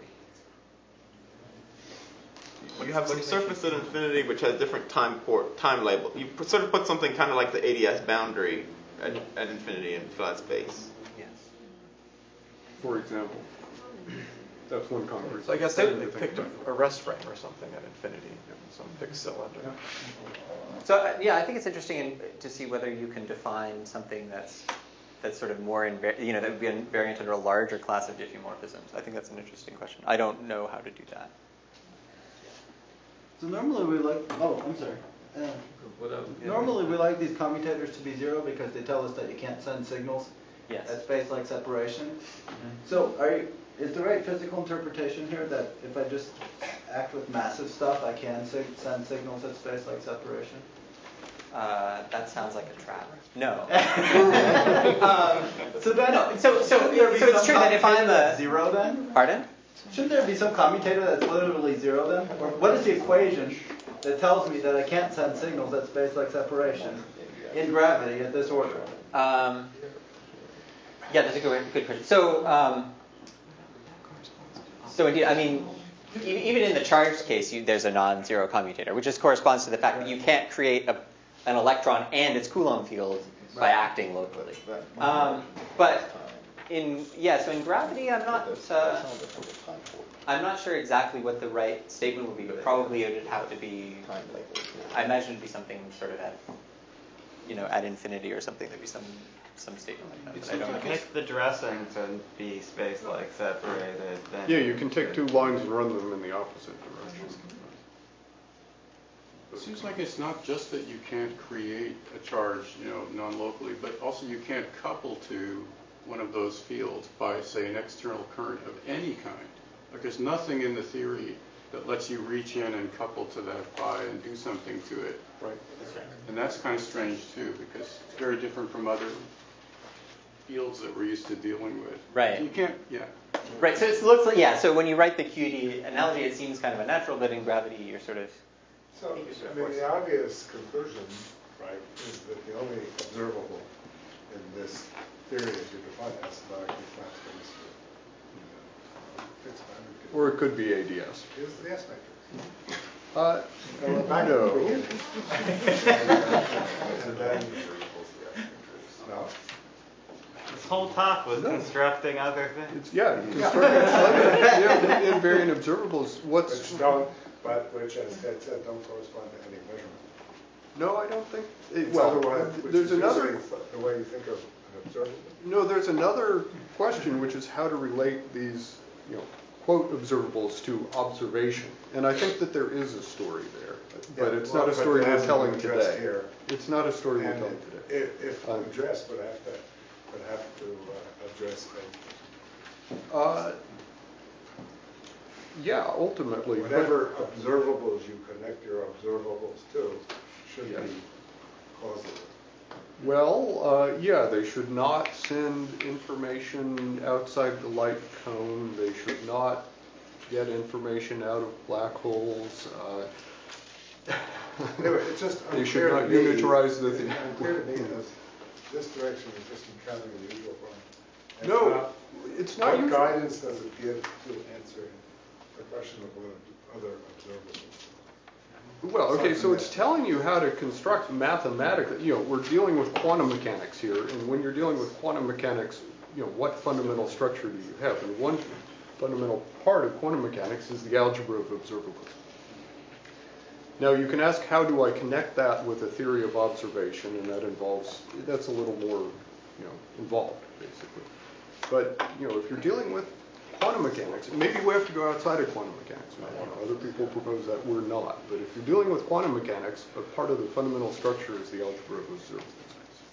You have some surface at infinity which has different time port time label. You put, sort of put something kind of like the A D S boundary at, at infinity in flat space. Yes. For example, that's one concrete. So I guess they, they picked a, a rest frame or something at infinity, some fixed cylinder. So uh, yeah, I think it's interesting in, to see whether you can define something that's that's sort of more invar- you know that would be invariant under a larger class of diffeomorphisms. I think that's an interesting question. I don't know how to do that. So normally we like, oh, I'm sorry. Uh, normally we like these commutators to be zero because they tell us that you can't send signals Yes. at space-like separation. Mm-hmm. So are you, is the right physical interpretation here that if I just act with massive stuff, I can sig- send signals at space-like separation? Uh, that sounds like a trap. No. um, so then, no. So, so, so there be it's some true that if I'm a zero then? Pardon? Shouldn't there be some commutator that's literally zero then? Or what is the equation that tells me that I can't send signals at space-like separation in gravity at this order? Um, yeah, that's a good, good question. So, um, so indeed, I mean, e- even in the charged case, you, there's a non-zero commutator, which just corresponds to the fact that you can't create a, an electron and its Coulomb field by acting locally. Um, but in yeah, so in gravity, I'm not uh, I'm not sure exactly what the right statement would be, but probably it would have to be. I imagine it'd be something sort of at you know at infinity or something. There'd be some some statement like that. But I don't know. Pick the dressing to be space-like separated. Then Yeah, you can take two lines and run them in the opposite direction. It seems like it's not just that you can't create a charge, you know, non-locally, but also you can't couple to one of those fields by, say, an external current of any kind. Like there's nothing in the theory that lets you reach in and couple to that pi and do something to it. Right. And that's kind of strange too, because it's very different from other fields that we're used to dealing with. Right. You can't, yeah. Right. So it looks like yeah. So when you write the Q D analogy, it seems kind of unnatural, but in gravity, you're sort of So, I mean, the obvious conclusion, right, is that the only observable in this theory as you define it, asymptotically flat space with fixed boundary Or it could be A D S. is the S matrix. Uh, Well, back no. to the beginning. And then, no, this whole talk was constructing other things. It's, yeah, you can start yeah, invariant observables. What's which don't, but which, as Ted said, don't correspond to any measurement. no, I don't think. It, It's well, otherwise, which there's is another. usually the way you think of an observable. No, there's another question, which is how to relate these, you know, quote observables to observation. And I think that there is a story there, but Yeah, it's well, not a but story it we're hasn't telling been addressed today. here. It's not a story we're And telling it- today. if, if Um, addressed, would have to, would have to uh, address a Uh, yeah, ultimately. but- whatever observables you connect your observables to should Yeah. be causal. Well, uh, yeah, they should not send information outside the light cone. They should not get information out of black holes. Uh, Anyway, it's just they should unclear not to me. unitarize the It's thing. unclear to me as this direction is just encountering the usual problem. It's No, not- it's not What usual. guidance does it give to answering the question of what other observables? Well, okay, so Something it's that- telling you how to construct mathematically, you know, we're dealing with quantum mechanics here, and when you're dealing with quantum mechanics, you know, what fundamental structure do you have? And one fundamental part of quantum mechanics is the algebra of observables. Now, you can ask, how do I connect that with a theory of observation, and that involves, that's a little more, you know, involved, basically. But, you know, if you're dealing with quantum mechanics, maybe we have to go outside of quantum mechanics. You know, other people propose that we're not. But if you're dealing with quantum mechanics, a part of the fundamental structure is the algebra of observables.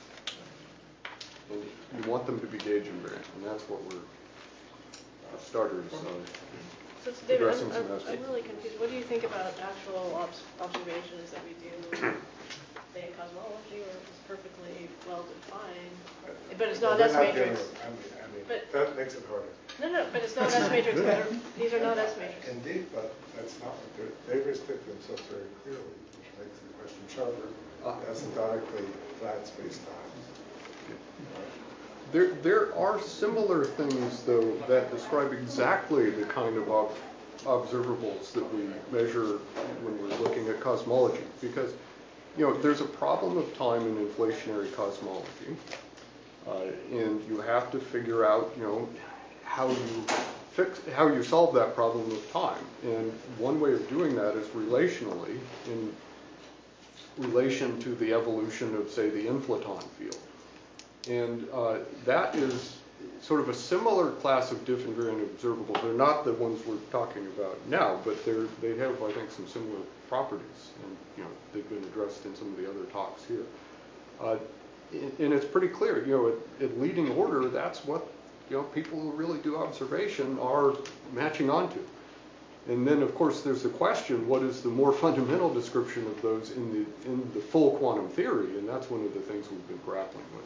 And you want them to be gauge invariant, and that's what we're, for starters, uh, So, it's- David, addressing I'm, some I'm, aspects. I'm really confused. What do you think about actual obs observations that we do, say, in cosmology, where it's perfectly well defined, but it's not Well, S they're not matrix? dealing with- I mean, I mean, But- that makes it harder. No, no, but it's not S matrix. They're- These are not S matrix. Indeed, but that's not what they're, they restrict themselves very clearly, which makes the question sharper, asymptotically flat space-time. There, there are similar things, though, that describe exactly the kind of ob observables that we measure when we're looking at cosmology. Because, you know, there's a problem of time in inflationary cosmology, uh, and you have to figure out, you know, how you fix, how you solve that problem of time. And one way of doing that is relationally, in relation to the evolution of, say, the inflaton field. And uh, that is sort of a similar class of diff-invariant observables. They're not the ones we're talking about now, but they're, they have, I think, some similar properties. And, you know, they've been addressed in some of the other talks here. Uh, and, and it's pretty clear, you know, at, at leading order, that's what, you know, people who really do observation are matching onto. And then, of course, there's the question, what is the more fundamental description of those in the, in the full quantum theory? And that's one of the things we've been grappling with.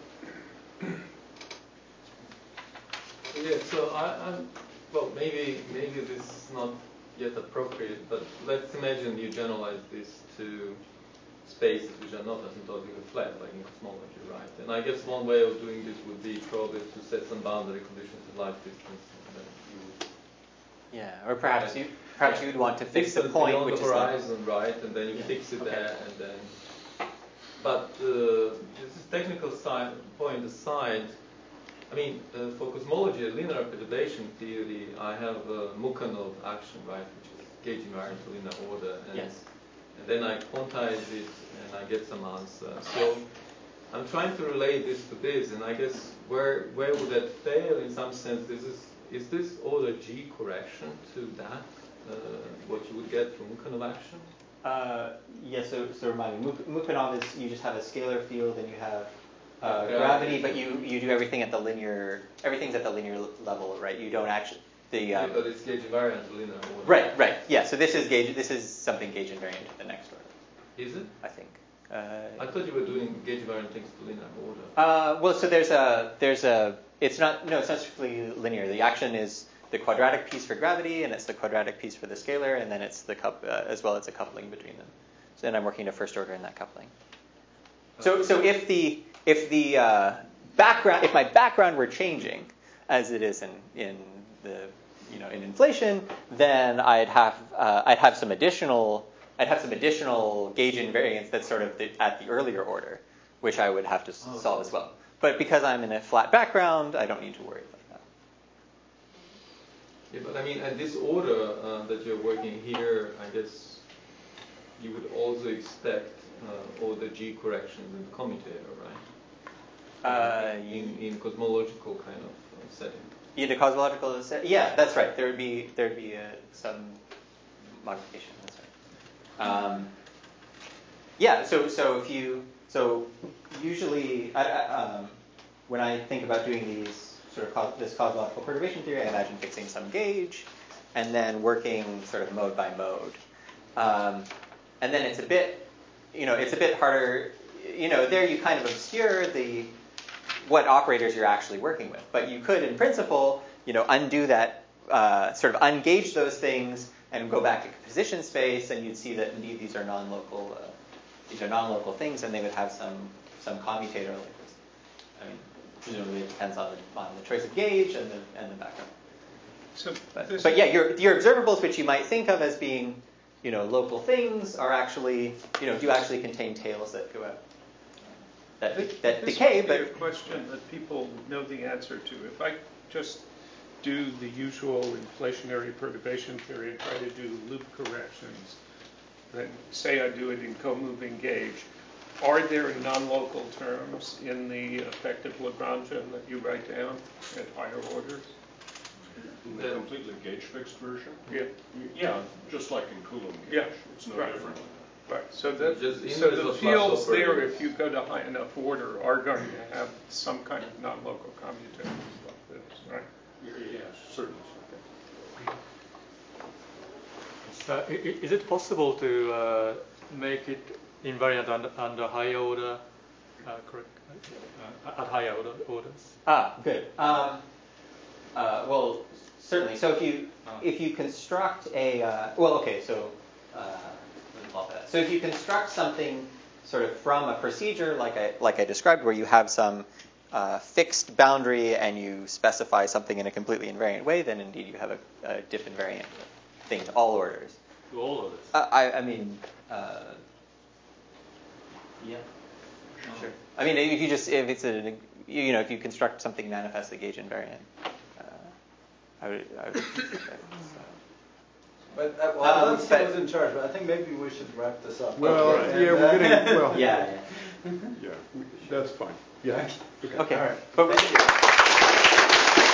Yeah, so I, I'm, well, maybe maybe this is not yet appropriate, but let's imagine you generalize this to spaces which are not asymptotically flat, like in cosmology, right? And I guess one way of doing this would be probably to set some boundary conditions at large distance. And then you would Yeah, or perhaps you perhaps you would want to fix the distance point, beyond which the is like, horizon, right? And then you Yeah, fix it okay. there, and then. But uh, this is technical side, point aside. I mean, uh, for cosmology, linear perturbation theory, I have a Mukhanov action, right, which is gauge invariant to linear order, and, Yes. and then I quantize it, and I get some answer. So I'm trying to relate this to this, and I guess where where would that fail? In some sense, this is is this order G correction to that, uh, what you would get from Mukhanov action? Uh, yeah, so, so remind me, Muk- Mukhanov is, you just have a scalar field and you have uh, Yeah. gravity, but you, you do everything at the linear, everything's at the linear l- level, right? You don't actually, the... Um, Yeah, but it's gauge invariant to linear order. right, right, yeah, so this is gauge, this is something gauge invariant to the next order, Is it? I think. Uh, I thought you were doing gauge invariant things to linear order. uh, well, so there's a, there's a, it's not, no, it's not strictly linear. The action is the quadratic piece for gravity, and it's the quadratic piece for the scalar, and then it's the cup, uh, as well as a coupling between them. So then I'm working to first order in that coupling. So, so if the if the uh, background, if my background were changing, as it is in in the you know in inflation, then I'd have uh, I'd have some additional I'd have some additional gauge invariance that's sort of the, at the earlier order, which I would have to s- solve as well. But because I'm in a flat background, I don't need to worry about that. Yeah, but I mean, at this order uh, that you're working here, I guess you would also expect uh, all the G corrections in the commutator, right? Uh, in, in cosmological kind of uh, setting. Yeah, the cosmological is, yeah, that's right. There would be there would be uh, some modification. That's right. Um, yeah. So so if you so usually I, I, um, when I think about doing these sort of cos this cosmological perturbation theory, I imagine fixing some gauge and then working sort of mode by mode. Um, and then it's a bit, you know, it's a bit harder. You know, there you kind of obscure the what operators you're actually working with. But you could, in principle, you know, undo that, uh, sort of ungauge those things and go back to position space, and you'd see that indeed these are non-local, uh, these are non-local things, and they would have some some commutator like this. I mean, presumably it depends on the, on the choice of gauge and the and the background. So But, this but is- yeah, your your observables, which you might think of as being, you know, local things, are actually, you know, do actually contain tails that go out, that This- that this decay. would be But a question that people know the answer to. If I just do the usual inflationary perturbation theory and try to do loop corrections, then say I do it in co-moving gauge, are there non-local terms in the effective Lagrangian that you write down at higher orders? In the completely gauge-fixed version? Yeah. Yeah, just like in Coulomb gauge. Yeah. It's no Right. different. Right, so that, Just in so the the flat fields there, operators. if you go to high enough order, are going to have some kind of non-local commutations like this, right? Yes, certainly. Uh, i- i- is it possible to uh, make it invariant under, under higher order, uh, correct? Uh, at higher order, orders? ah, good. Um, uh, well, certainly. So if you if you construct a uh, well, okay. So uh, let me call that. So if you construct something sort of from a procedure like I like I described, where you have some uh, fixed boundary and you specify something in a completely invariant way, then indeed you have a, a diff-invariant thing to all orders. To all orders? Uh, I, I mean, uh, yeah, sure. I mean, if you just if it's a you know if you construct something manifestly gauge invariant, uh, I would. I would But, uh, well, Um, Lance but- was in charge, but I think maybe we should wrap this up. Well, Okay. yeah, we're getting, well. yeah, yeah. Yeah, we- that's fine. Yeah. Okay. All right. But Thank you.